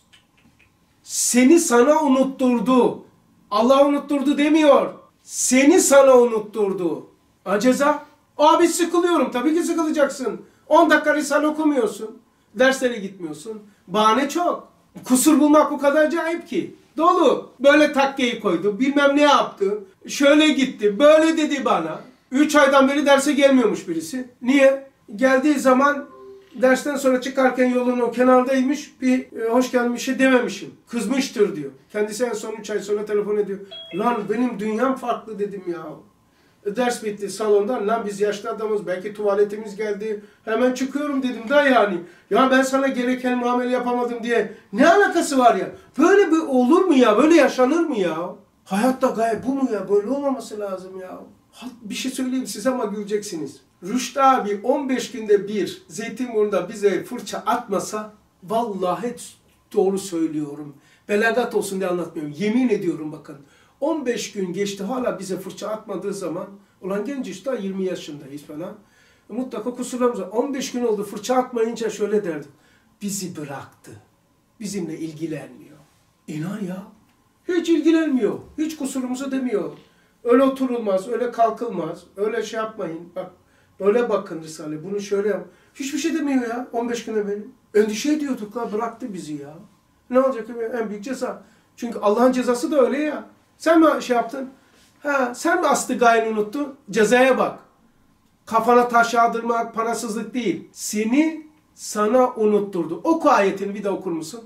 Seni sana unutturdu. Allah unutturdu demiyor. Seni sana unutturdu. A ceza? Abi sıkılıyorum. Tabii ki sıkılacaksın. on dakika risale okumuyorsun. Derslere gitmiyorsun. Bahane çok. Kusur bulmak bu kadar acayip ki. Dolu. Böyle takkeyi koydu. Bilmem ne yaptı. Şöyle gitti. Böyle dedi bana. Üç aydan beri derse gelmiyormuş birisi. Niye? Geldiği zaman dersten sonra çıkarken yolun o kenardaymış. Bir e, hoş geldin bir şey dememişim. Kızmıştır diyor. Kendisi en son üç ay sonra telefon ediyor. Lan benim dünyam farklı dedim ya. Ders bitti salonda. Lan biz yaşlı adamız. Belki tuvaletimiz geldi. Hemen çıkıyorum dedim da yani. Ya ben sana gereken muamele yapamadım diye. Ne alakası var ya? Böyle bir olur mu ya? Böyle yaşanır mı ya? Hayatta gaye bu mu ya? Böyle olmaması lazım ya. Bir şey söyleyeyim size ama güleceksiniz. Rüştü abi on beş günde bir Zeytinburnu'nda bize fırça atmasa vallahi doğru söylüyorum. Belagat olsun diye anlatmıyorum. Yemin ediyorum bakın. on beş gün geçti hala bize fırça atmadığı zaman ulan genç işte yirmi yaşındayız falan. Mutlaka kusurlarımız var. on beş gün oldu fırça atmayınca şöyle derdim. Bizi bıraktı. Bizimle ilgilenmiyor. İnan ya. Hiç ilgilenmiyor. Hiç kusurumuzu demiyor. Öyle oturulmaz, öyle kalkılmaz, öyle şey yapmayın. Bak böyle bakın Risale, bunu şöyle yap. Hiçbir şey demiyor ya on beş güne benim. Endişe ediyorduk la, bıraktı bizi ya. Ne olacak? En büyük ceza. Çünkü Allah'ın cezası da öyle ya. Sen mi şey yaptın? Ha, sen mi aslı gayeni unuttun? Cezaya bak. Kafana taş yağdırmak parasızlık değil. Seni sana unutturdu. Oku ayetini bir de okur musun?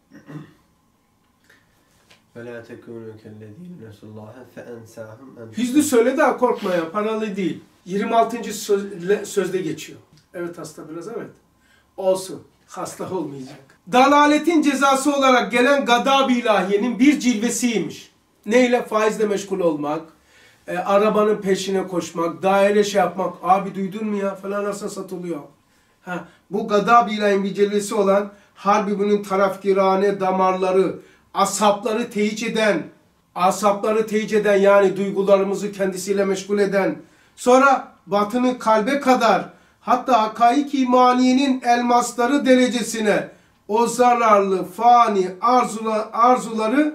وَلَا تَكُونُوا كَالَّذ۪ينَ نَسُوا اللّٰهَ فَاَنْسَاهُمْ Hüznü söyle de korkma ya, paralı değil. yirmi altıncı Söz, sözde geçiyor. Evet hasta biraz, evet. Olsun, hasta olmayacak. Dalaletin cezası olarak gelen gadab-ı ilahiyenin bir cilvesiymiş. Neyle? Faizle meşgul olmak, e, arabanın peşine koşmak, daire şey yapmak. Abi duydun mu ya falan nasıl satılıyor. Ha, bu gadab-ı ilahiyenin bir cilvesi olan harbi bunun tarafkirane damarları, asapları teyit eden, asapları teyit eden yani duygularımızı kendisiyle meşgul eden, sonra batını kalbe kadar hatta hakaik imaniyenin elmasları derecesine o zararlı fani arzula, arzuları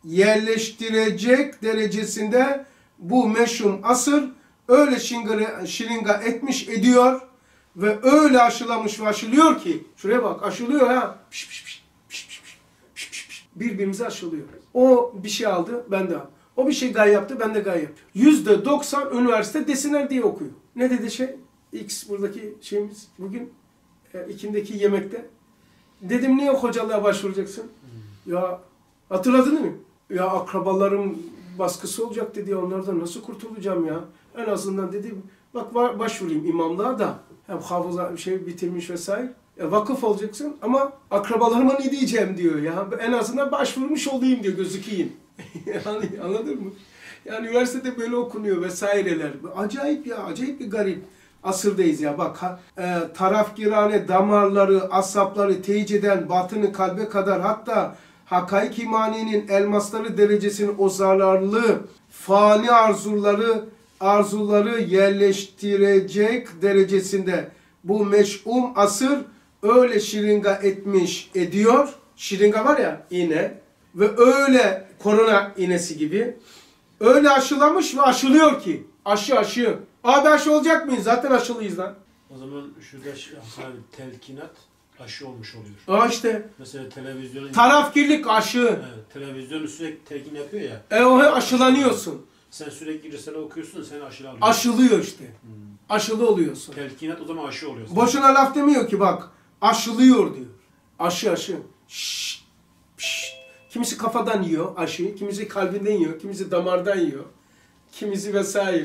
yerleştirecek derecesinde bu meşhum asır öyle şingire, şiringa etmiş ediyor ve öyle aşılamış ve aşılıyor ki şuraya bak aşılıyor ha piş piş piş piş piş piş piş piş birbirimize aşılıyor. O bir şey aldı ben de aldım. O bir şey gay yaptı ben de gay yapıyorum. yüzde doksan üniversite desinler diye okuyor. Ne dedi şey? X buradaki şeyimiz bugün e, ikindeki yemekte. Dedim niye hocalığa başvuracaksın? Hmm. Ya hatırladın mı? Ya akrabalarım baskısı olacak dedi. Onlardan nasıl kurtulacağım ya? En azından dedim bak başvurayım imamlığa da. Hem hafıza şey bitirmiş vesaire. Ya, vakıf olacaksın ama akrabalarıma ne diyeceğim diyor ya. En azından başvurmuş olayım diyor gözükeyim. Yani, anladın mı? Yani üniversitede böyle okunuyor vesaireler. Acayip ya, acayip bir garip asırdayız ya. Bak e, tarafgirane damarları, asapları teyit eden batını kalbe kadar hatta hakaik imaniyenin elmasları derecesinin o zararlı fani arzuları arzuları yerleştirecek derecesinde bu meş'um asır öyle şiringa etmiş ediyor. Şiringa var ya iğne ve öyle korona iğnesi gibi Öyle aşılamış ve aşılıyor ki. Aşı aşı. Abi aşı olacak mıyız? Zaten aşılıyız lan. O zaman şurada şey- Hasan abi telkinat aşı olmuş oluyor. Aa işte. Mesela televizyonun Tarafkirlik aşı. evet, televizyonu sürekli telkin yapıyor ya. E o aşılanıyorsun. Sen sürekli risale okuyorsun, sen aşı alıyorsun. Aşılıyor işte. Hmm. Aşılı oluyorsun. Telkinat o zaman aşı oluyor. Boşuna laf demiyor ki bak. Aşılıyor diyor. Aşı aşı. Şşt, şşt. Kimisi kafadan yiyor aşıyı, kimisi kalbinden yiyor, kimisi damardan yiyor. Kimisi vesaire.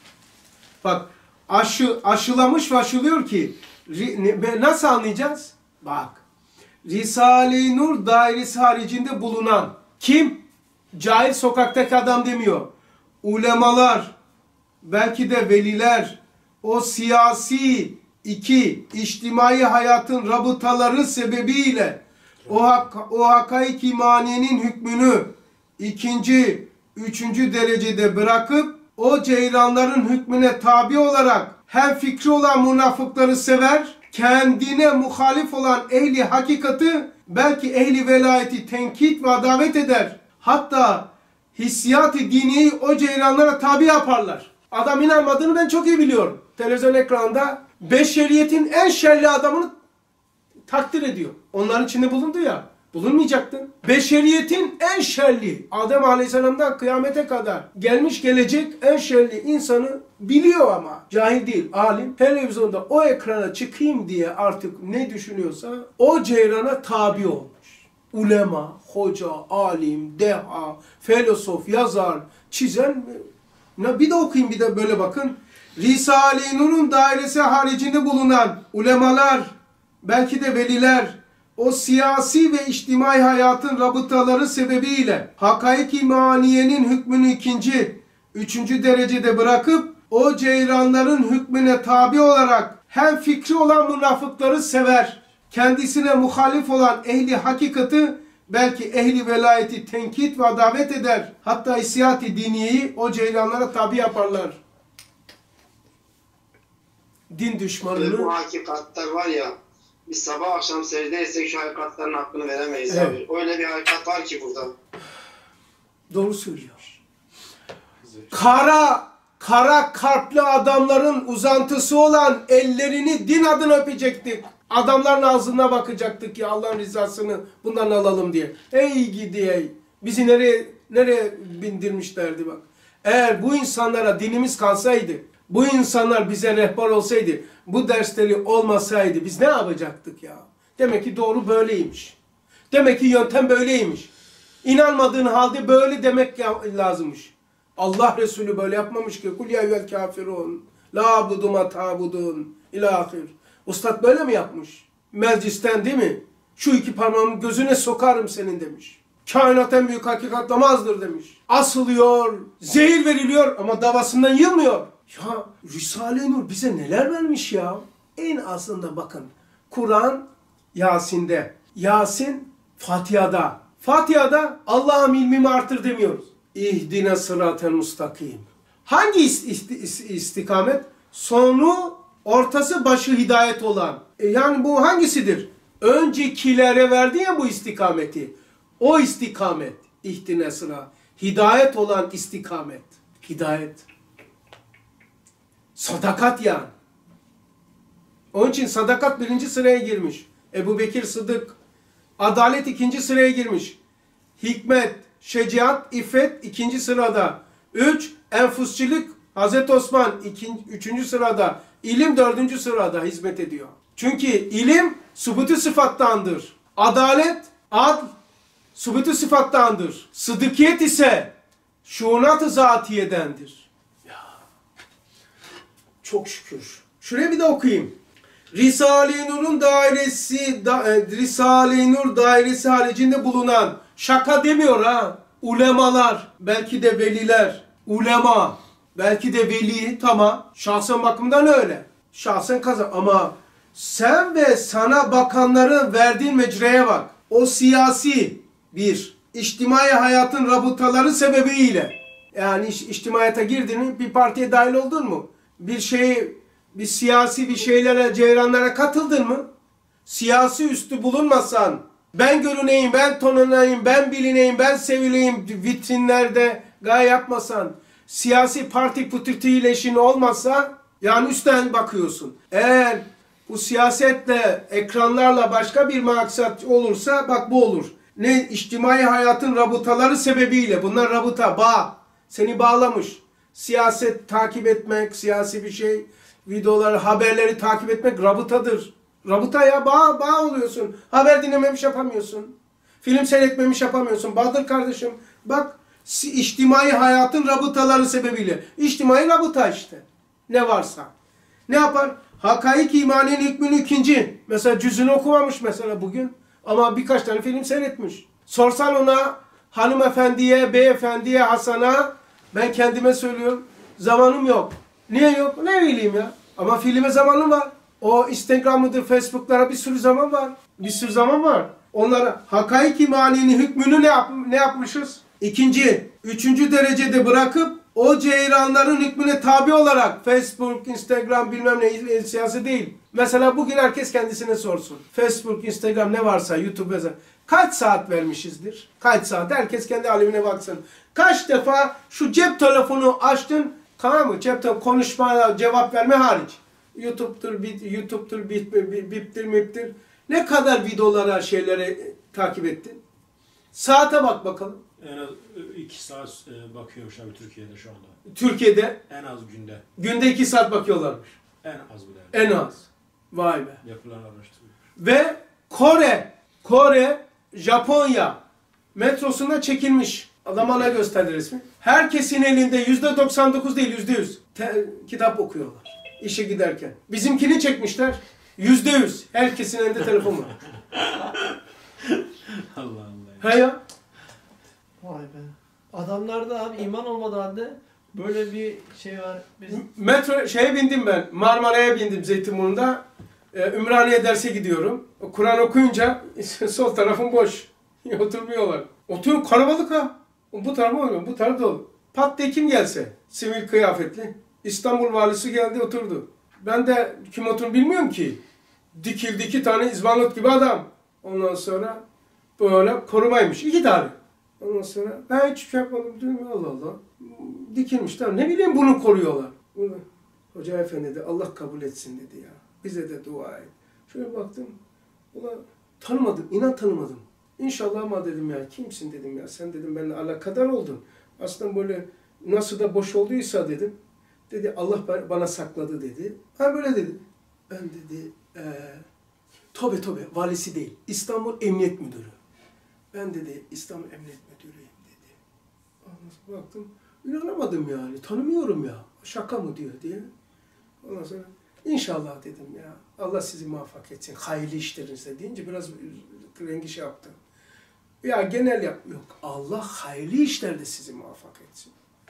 Bak aşı aşılamış ve aşılıyor ki ri- nasıl anlayacağız? Bak. Risale-i Nur dairesi haricinde bulunan kim? Cahil sokaktaki adam demiyor. Ulemalar, belki de veliler, o siyasi iki içtimai hayatın rabıtaları sebebiyle o, hak, o hakaik imaniyenin hükmünü ikinci, üçüncü derecede bırakıp o ceyranların hükmüne tabi olarak hem fikri olan münafıkları sever, kendine muhalif olan ehli hakikati, belki ehli velayeti tenkit ve adavet eder. Hatta hissiyat-ı diniyi o ceyranlara tabi yaparlar. Adam inanmadığını ben çok iyi biliyorum. Televizyon ekranında beşeriyetin en şerli adamını takdir ediyor. Onların içinde bulundu ya. Bulunmayacaktın. Beşeriyetin en şerli, Adem Aleyhisselam'dan kıyamete kadar gelmiş gelecek en şerli insanı biliyor ama. Cahil değil, alim. Televizyonda o ekrana çıkayım diye artık ne düşünüyorsa o ceyrana tabi olmuş. Ulema, hoca, alim, deha, filozof, yazar, çizen. Bir de okuyayım, bir de böyle bakın. Risale-i Nur'un dairesi haricinde bulunan ulemalar, belki de veliler, o siyasi ve içtimai hayatın rabıtaları sebebiyle hakaik imaniyenin hükmünü ikinci, üçüncü derecede bırakıp o ceyranların hükmüne tabi olarak hem fikri olan münafıkları sever, kendisine muhalif olan ehli hakikati, belki ehli velayeti tenkit ve adavet eder. Hatta hissiyat-ı diniyeyi o ceylanlara tabi yaparlar. Din düşmanını... Bu hakikatler var ya, biz sabah akşam secde etsek şu hakikatlerin hakkını veremeyiz Evet. abi. Öyle bir hakikat var ki burada. Doğru söylüyor. Kara, kara kalpli adamların uzantısı olan ellerini din adına öpecektik. Adamların ağzına bakacaktık ki Allah'ın rızasını bundan alalım diye. Ey gidi ey. Bizi nereye nereye bindirmişlerdi bak. Eğer bu insanlara dinimiz kalsaydı, bu insanlar bize rehber olsaydı, bu dersleri olmasaydı biz ne yapacaktık ya? Demek ki doğru böyleymiş. Demek ki yöntem böyleymiş. İnanmadığın halde böyle demek lazımmış. Allah Resulü böyle yapmamış ki. Kul ya eyyuhel kafirun la abudu ma ta'budun ilahir. Ustad böyle mi yapmış? Meclisten değil mi? Şu iki parmağımı gözüne sokarım senin demiş. Kainat en büyük hakikat namazdır demiş. Asılıyor, zehir veriliyor ama davasından yılmıyor. Ya Risale-i Nur bize neler vermiş ya? En aslında bakın. Kur'an Yasin'de. Yasin Fatiha'da. Fatiha'da Allah'ım ilmimi artır demiyoruz. İhdine sıratel mustakim. Hangi ist ist ist istikamet? Sonu, ortası, başı hidayet olan. E yani bu hangisidir? Öncekilere verdi ya bu istikameti. O istikamet. İhdine sıra. Hidayet olan istikamet. Hidayet. Sadakat yani. Onun için sadakat birinci sıraya girmiş. Ebu Bekir Sıddık. Adalet ikinci sıraya girmiş. Hikmet, şecaat, iffet ikinci sırada. Üç, enfusçilik Hazreti Osman ikinci, üçüncü sırada. İlim dördüncü sırada hizmet ediyor. Çünkü ilim subutu sıfattandır. Adalet, adl, subutu sıfattandır. Sıdıkiyet ise şuunat-ı zatiyedendir. Ya. Çok şükür. Şuraya bir de okuyayım. Risale-i Nur'un dairesi, da, e, Risale-i Nur dairesi haricinde bulunan, şaka demiyor ha, ulemalar, belki de veliler, ulema, belki de veli, tamam, şahsen bakımdan öyle, şahsen kazan, ama sen ve sana bakanların verdiğin mecraya bak, o siyasi bir, içtimai hayatın rabıtaları sebebiyle, yani iç, içtimaiyata girdin, bir partiye dahil oldun mu, bir şey, bir siyasi bir şeylere, ceyranlara katıldın mı? Siyasi üstü bulunmasan, ben görüneyim, ben tonunayım, ben bilineyim, ben sevileyim vitrinlerde, gaye yapmasan, siyasi parti pütürtüyle işin olmazsa, yani üstten bakıyorsun. Eğer bu siyasetle, ekranlarla başka bir maksat olursa bak bu olur. Ne içtimai hayatın rabıtaları sebebiyle, bunlar rabıta, bağ, seni bağlamış. Siyaset takip etmek, siyasi bir şey, videoları, haberleri takip etmek rabıtadır. Rabıta ya, bağ, bağ oluyorsun. Haber dinlememiş yapamıyorsun. Film seyretmemiş yapamıyorsun. Bahadır kardeşim bak, içtimai hayatın rabıtaları sebebiyle. İçtimai rabıta işte. Ne varsa. Ne yapar? Hakaik imanin hükmünü ikinci. Mesela cüzünü okumamış mesela bugün. Ama birkaç tane film seyretmiş. Sorsan ona, hanımefendiye, beyefendiye, Hasan'a, ben kendime söylüyorum, zamanım yok. Niye yok? Ne bileyim ya. Ama filme zamanım var. O Instagram'ıdır, Facebook'lara bir sürü zaman var. Bir sürü zaman var. Onlara hakaik imaninin hükmünü ne, yap ne yapmışız? İkinci, üçüncü derecede bırakıp o ceyranların hükmüne tabi olarak Facebook, Instagram bilmem ne siyasi değil. Mesela bugün herkes kendisine sorsun. Facebook, Instagram ne varsa, YouTube mesela. Kaç saat vermişizdir? Kaç saat? Herkes kendi alemine baksın. Kaç defa şu cep telefonu açtın, tamam mı? Cep telefonu konuşma, cevap verme hariç. YouTube'dur, bit, YouTube'dur, bit, biptir, miptir. Ne kadar videolara, şeylere takip ettin? Saate bak bakalım. En az iki saat bakıyormuş abi Türkiye'de şu anda. Türkiye'de? En az günde. Günde iki saat bakıyorlarmış. En az bile. En az. Vay be. Yapılan araştırma. Ve Kore, Kore, Japonya metrosuna çekilmiş. Adam bana gösterdi resmi. Herkesin elinde yüzde doksan dokuz değil yüzde yüz kitap okuyorlar. İşe giderken. Bizimkini çekmişler. Yüzde yüz. Herkesin elinde telefon var. Allah Allah. He ya. Vay be. Adamlarda abi iman olmadığı halde böyle bir şey var. Biz... Metro şeye bindim ben. Marmara'ya bindim Zeytinburnu'nda. Ee, Ümraniye derse gidiyorum. Kur'an okuyunca sol tarafım boş. Oturmuyorlar. Oturuyorum kalabalık ha. Bu tarafa oynuyor, bu taraf dolu. Pat diye kim gelse, sivil kıyafetli. İstanbul valisi geldi oturdu. Ben de kim oturduğunu bilmiyorum ki. Dikildi iki tane izbanot gibi adam. Ondan sonra böyle korumaymış. İki tane. Ondan sonra ben hiç şey yapmadım. Dedim Allah Allah. Dikilmişler. Ne bileyim bunu koruyorlar. Burada. Hoca efendi de Allah kabul etsin dedi ya. Bize de dua et. Şöyle baktım. Ulan tanımadım. İnan tanımadım. İnşallah ama dedim ya. Kimsin dedim ya. Sen dedim benimle alakadar oldun. Aslında böyle nasıl da boş olduysa dedim. Dedi Allah bana sakladı dedi. Ha böyle dedi. Ben dedi ee, tobe tobe valisi değil. İstanbul Emniyet Müdürü. Ben dedi İstanbul Emniyet Müdürüyüm dedi. Ondan baktım. İnanamadım yani. Tanımıyorum ya. Şaka mı diyor diye. Ondan sonra İnşallah dedim ya. Allah sizi muvaffak etsin. Hayırlı işlerinizde deyince biraz rengi şey yaptı. Ya genel yap. Yok. Allah hayırlı işlerde sizi muvaffak etsin.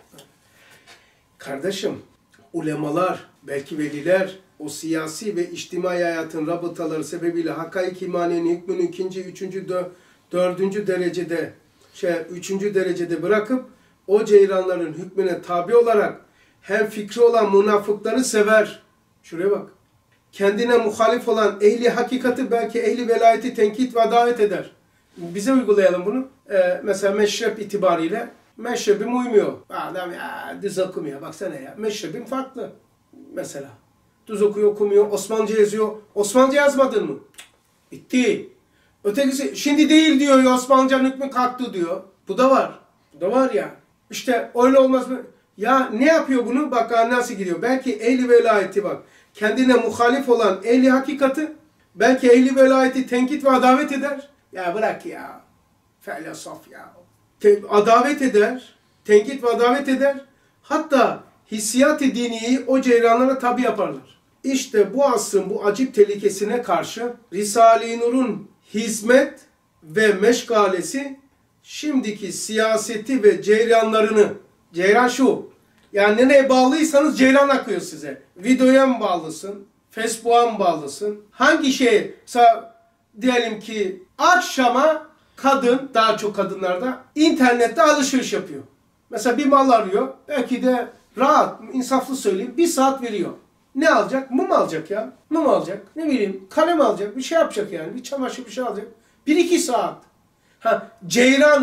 Kardeşim, ulemalar, belki veliler, o siyasi ve içtimai hayatın rabıtaları sebebiyle hakaik imanenin hükmünü ikinci, üçüncü, dördüncü derecede, şey, üçüncü derecede bırakıp o ceyranların hükmüne tabi olarak hem fikri olan münafıkları sever. Şuraya bak. Kendine muhalif olan ehli hakikati belki ehli velayeti tenkit ve davet eder. Bize uygulayalım bunu. Ee, mesela meşrep itibariyle meşrebim uymuyor. Adam ya düz okumuyor. Baksana ya. Meşrebim farklı. Mesela. Düz okuyor okumuyor. Osmanlıca yazıyor. Osmanlıca yazmadın mı? Bitti. Ötekisi şimdi değil diyor ya Osmanlıca hükmü kalktı diyor. Bu da var. Bu da var ya. İşte öyle olmaz mı? Ya ne yapıyor bunu? Bak nasıl gidiyor. Belki ehli velayeti bak. Kendine muhalif olan ehli hakikati belki ehli velayeti tenkit ve adavet eder. Ya bırak ya. Felsefe ya. Te adavet eder. Tenkit ve adavet eder. Hatta hissiyat-ı diniyi o ceyranlara tabi yaparlar. İşte bu asrın bu acip tehlikesine karşı Risale-i Nur'un hizmet ve meşgalesi şimdiki siyaseti ve ceyranlarını, ceyran şu, yani nereye bağlıysanız ceyran akıyor size. Videoya mı bağlısın? Facebook'a mı bağlısın? Hangi şeye? Mesela diyelim ki akşama kadın, daha çok kadınlarda internette alışveriş yapıyor. Mesela bir mal arıyor. Belki de rahat, insaflı söyleyeyim bir saat veriyor. Ne alacak? Mum alacak ya. Mum alacak. Ne bileyim kalem alacak. Bir şey yapacak yani. Bir çamaşır bir şey alacak. Bir iki saat. Ha, ceyran o.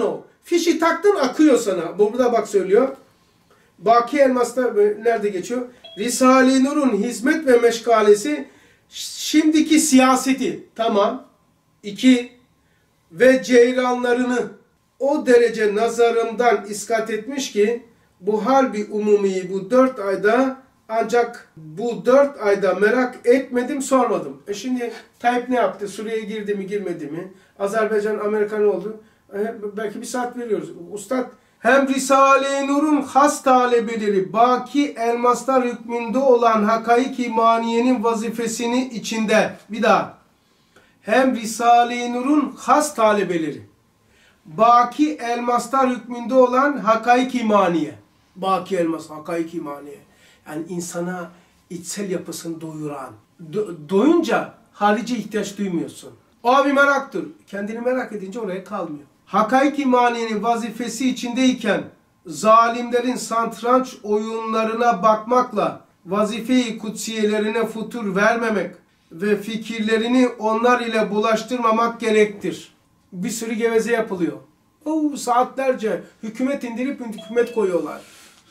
Fişi taktın akıyor sana. Burada bak söylüyor. Baki Elmas'ta nerede geçiyor? Risale-i Nur'un hizmet ve meşgalesi şimdiki siyaseti. Tamam. İki. Ve ceyranlarını o derece nazarımdan iskat etmiş ki bu harbi umumiyi bu dört ayda ancak bu dört ayda merak etmedim, sormadım. E şimdi Tayyip ne yaptı? Suriye'ye girdi mi, girmedi mi? Azerbaycan Amerikan oldu. E belki bir saat veriyoruz. Ustad hem Risale-i Nur'un has talebeleri Baki Elmaslar hükmünde olan hakaik-i maniyenin vazifesini içinde bir daha hem Risale-i Nur'un has talebeleri Baki Elmaslar hükmünde olan hakaik imaniye. Baki Elmas, hakaik imaniye. Yani insana içsel yapısını doyuran. Do doyunca harici ihtiyaç duymuyorsun. O bir meraktır. Kendini merak edince oraya kalmıyor. Hakaik imaniyenin vazifesi içindeyken zalimlerin satranç oyunlarına bakmakla vazife-i kutsiyelerine futur vermemek ve fikirlerini onlar ile bulaştırmamak gerektir. Bir sürü geveze yapılıyor. Oo, saatlerce hükümet indirip hükümet koyuyorlar.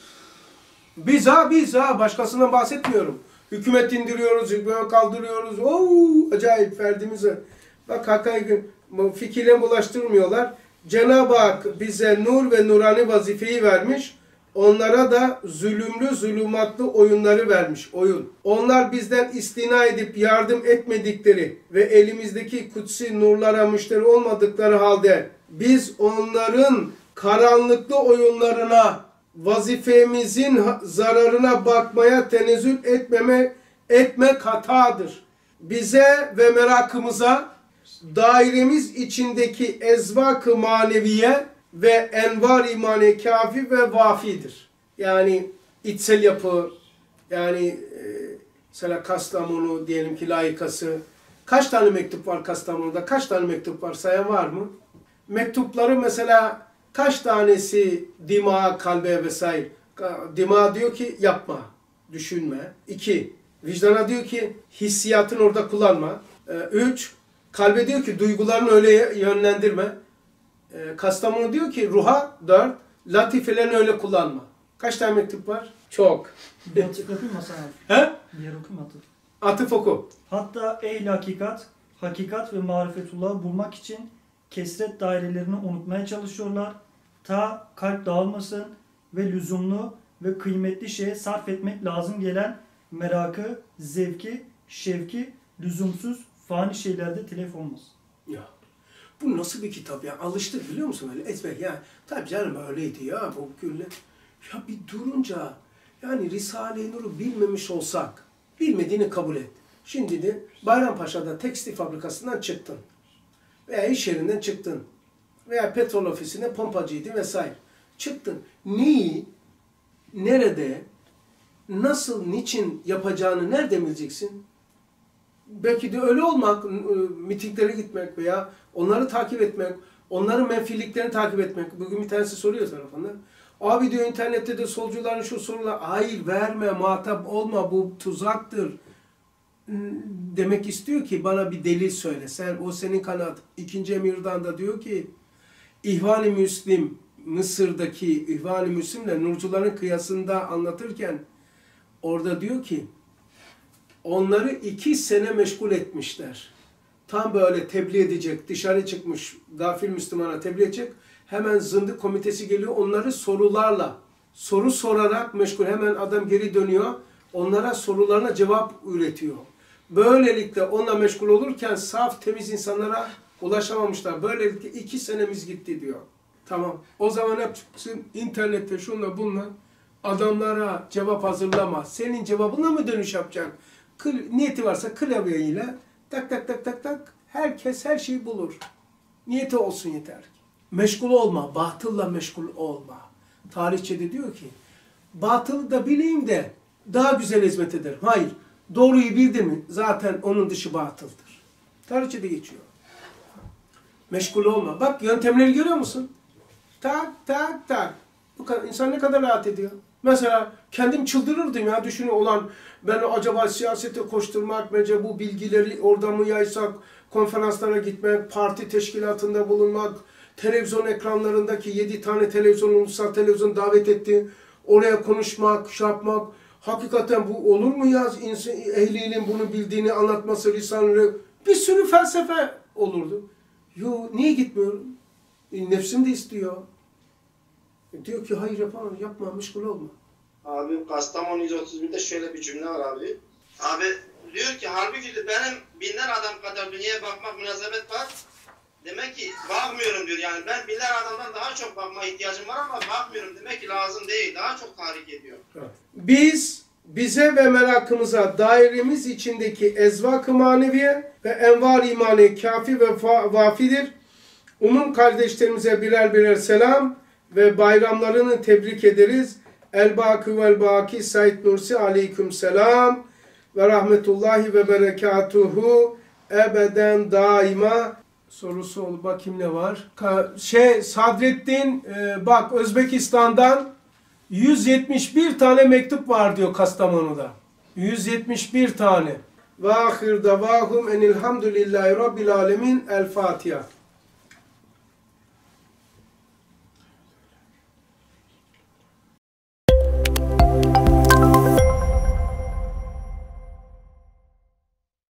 Biz ha biz ha başkasından bahsetmiyorum. Hükümet indiriyoruz, hükümet kaldırıyoruz. Oo, acayip ferdimize. Bak hakikaten fikirle bulaştırmıyorlar. Cenab-ı Hak bize nur ve nurani vazifeyi vermiş. Onlara da zulümlü zulümatlı oyunları vermiş. Oyun. Onlar bizden istina edip yardım etmedikleri ve elimizdeki kutsi nurlara müşteri olmadıkları halde biz onların karanlıklı oyunlarına, vazifemizin zararına bakmaya tenezzül etmeme, etmek hatadır. Bize ve merakımıza dairemiz içindeki ezvak-ı maneviye ve envar imani kafi ve vafidir. Yani içsel yapı, yani e, mesela Kastamonu diyelim ki layıkası. Kaç tane mektup var Kastamonu'da? Kaç tane mektup var? Sayan var mı? Mektupları mesela kaç tanesi dimağa, kalbe vesaire? Dimağa diyor ki yapma, düşünme. İki, vicdana diyor ki hissiyatını orada kullanma. E, üç, kalbe diyor ki duygularını öyle yönlendirme. Kastamonu diyor ki ruha dört, latifelerini öyle kullanma. Kaç tane mektup var? Çok. Bir atıf okuyayım mı sana? He? Bir yer okuyayım atıf. Atıf oku. Hatta ehl hakikat, hakikat ve marifetullah'ı bulmak için kesret dairelerini unutmaya çalışıyorlar. Ta kalp dağılmasın ve lüzumlu ve kıymetli şeye sarf etmek lazım gelen merakı, zevki, şevki, lüzumsuz, fani şeylerde telef olmaz. Ya. Bu nasıl bir kitap ya? Alıştık biliyor musun öyle ezber ya. Tabii canım öyleydi ya bu gülle. Ya bir durunca yani Risale-i Nur'u bilmemiş olsak, bilmediğini kabul et. Şimdi de Bayrampaşa'da tekstil fabrikasından çıktın. Veya iş yerinden çıktın. Veya petrol ofisinde pompacıydı vesaire. Çıktın. Neyi, nerede, nasıl, niçin yapacağını nerede bileceksin? Belki de öyle olmak, mitinglere gitmek veya onları takip etmek, onların menfiliklerini takip etmek. Bugün bir tanesi soruyor tarafından. Abi diyor internette de solcuların şu sorular, hayır verme, muhatap olma, bu tuzaktır. Demek istiyor ki bana bir delil söyle. Sen, o senin kanat. İkinci Emir'dan da diyor ki İhvan-ı Müslim, Mısır'daki İhvan-ı Müslim'le Nurcuların kıyasında anlatırken orada diyor ki onları iki sene meşgul etmişler. Tam böyle tebliğ edecek, dışarı çıkmış gafil Müslümana tebliğ edecek. Hemen zındık komitesi geliyor, onları sorularla, soru sorarak meşgul. Hemen adam geri dönüyor, onlara sorularına cevap üretiyor. Böylelikle onunla meşgul olurken saf, temiz insanlara ulaşamamışlar. Böylelikle iki senemiz gitti diyor. Tamam, o zaman hepsin internette şunla bununla adamlara cevap hazırlama. Senin cevabına mı dönüş yapacaksın? Niyeti varsa klavyeyle tak tak tak tak tak herkes her şeyi bulur. Niyeti olsun yeter ki. Meşgul olma, batılla meşgul olma. Tarihçede diyor ki, batılı da bileyim de daha güzel hizmet eder. Hayır, doğruyu bildi mi zaten onun dışı batıldır. Tarihçede geçiyor. Meşgul olma. Bak yöntemleri görüyor musun? Tak tak tak. Bu kadar, insan ne kadar rahat ediyor. Mesela kendim çıldırırdım ya düşünün olan ben acaba siyasete koşturmak, bence bu bilgileri orada mı yaysak, konferanslara gitmek, parti teşkilatında bulunmak, televizyon ekranlarındaki yedi tane televizyon, ulusal televizyon davet etti. Oraya konuşmak, şey yapmak. Hakikaten bu olur mu ya? İnsan, ehliyle bunu bildiğini anlatması, lisanı, bir sürü felsefe olurdu. Yo, niye gitmiyorum? E, nefsim de istiyor. E, diyor ki hayır yapamam, yapma, meşgul olma. Abi Kastamonu yüz otuz bir'de şöyle bir cümle var abi. Abi diyor ki halbuki de benim binler adam kadar dünyaya bakmak münasebet var. Demek ki bakmıyorum diyor, yani ben binler adamdan daha çok bakma ihtiyacım var ama bakmıyorum, demek ki lazım değil, daha çok tahrik ediyor. Biz bize ve merakımıza dairemiz içindeki ezvak-ı maneviye ve envar imani kafi ve vafidir. Umum kardeşlerimize birer birer selam ve bayramlarını tebrik ederiz. El-Baki vel-Baki Said Nursi aleyküm selam ve rahmetullahi ve berekatuhu ebeden daima. Sorusu ol, bakayım ne var? Ka şey Sadrettin e, bak Özbekistan'dan yüz yetmiş bir tane mektup var diyor Kastamonu'da. yüz yetmiş bir tane. Ve ahir davahum enilhamdülillahi rabbil alemin. El Fatiha.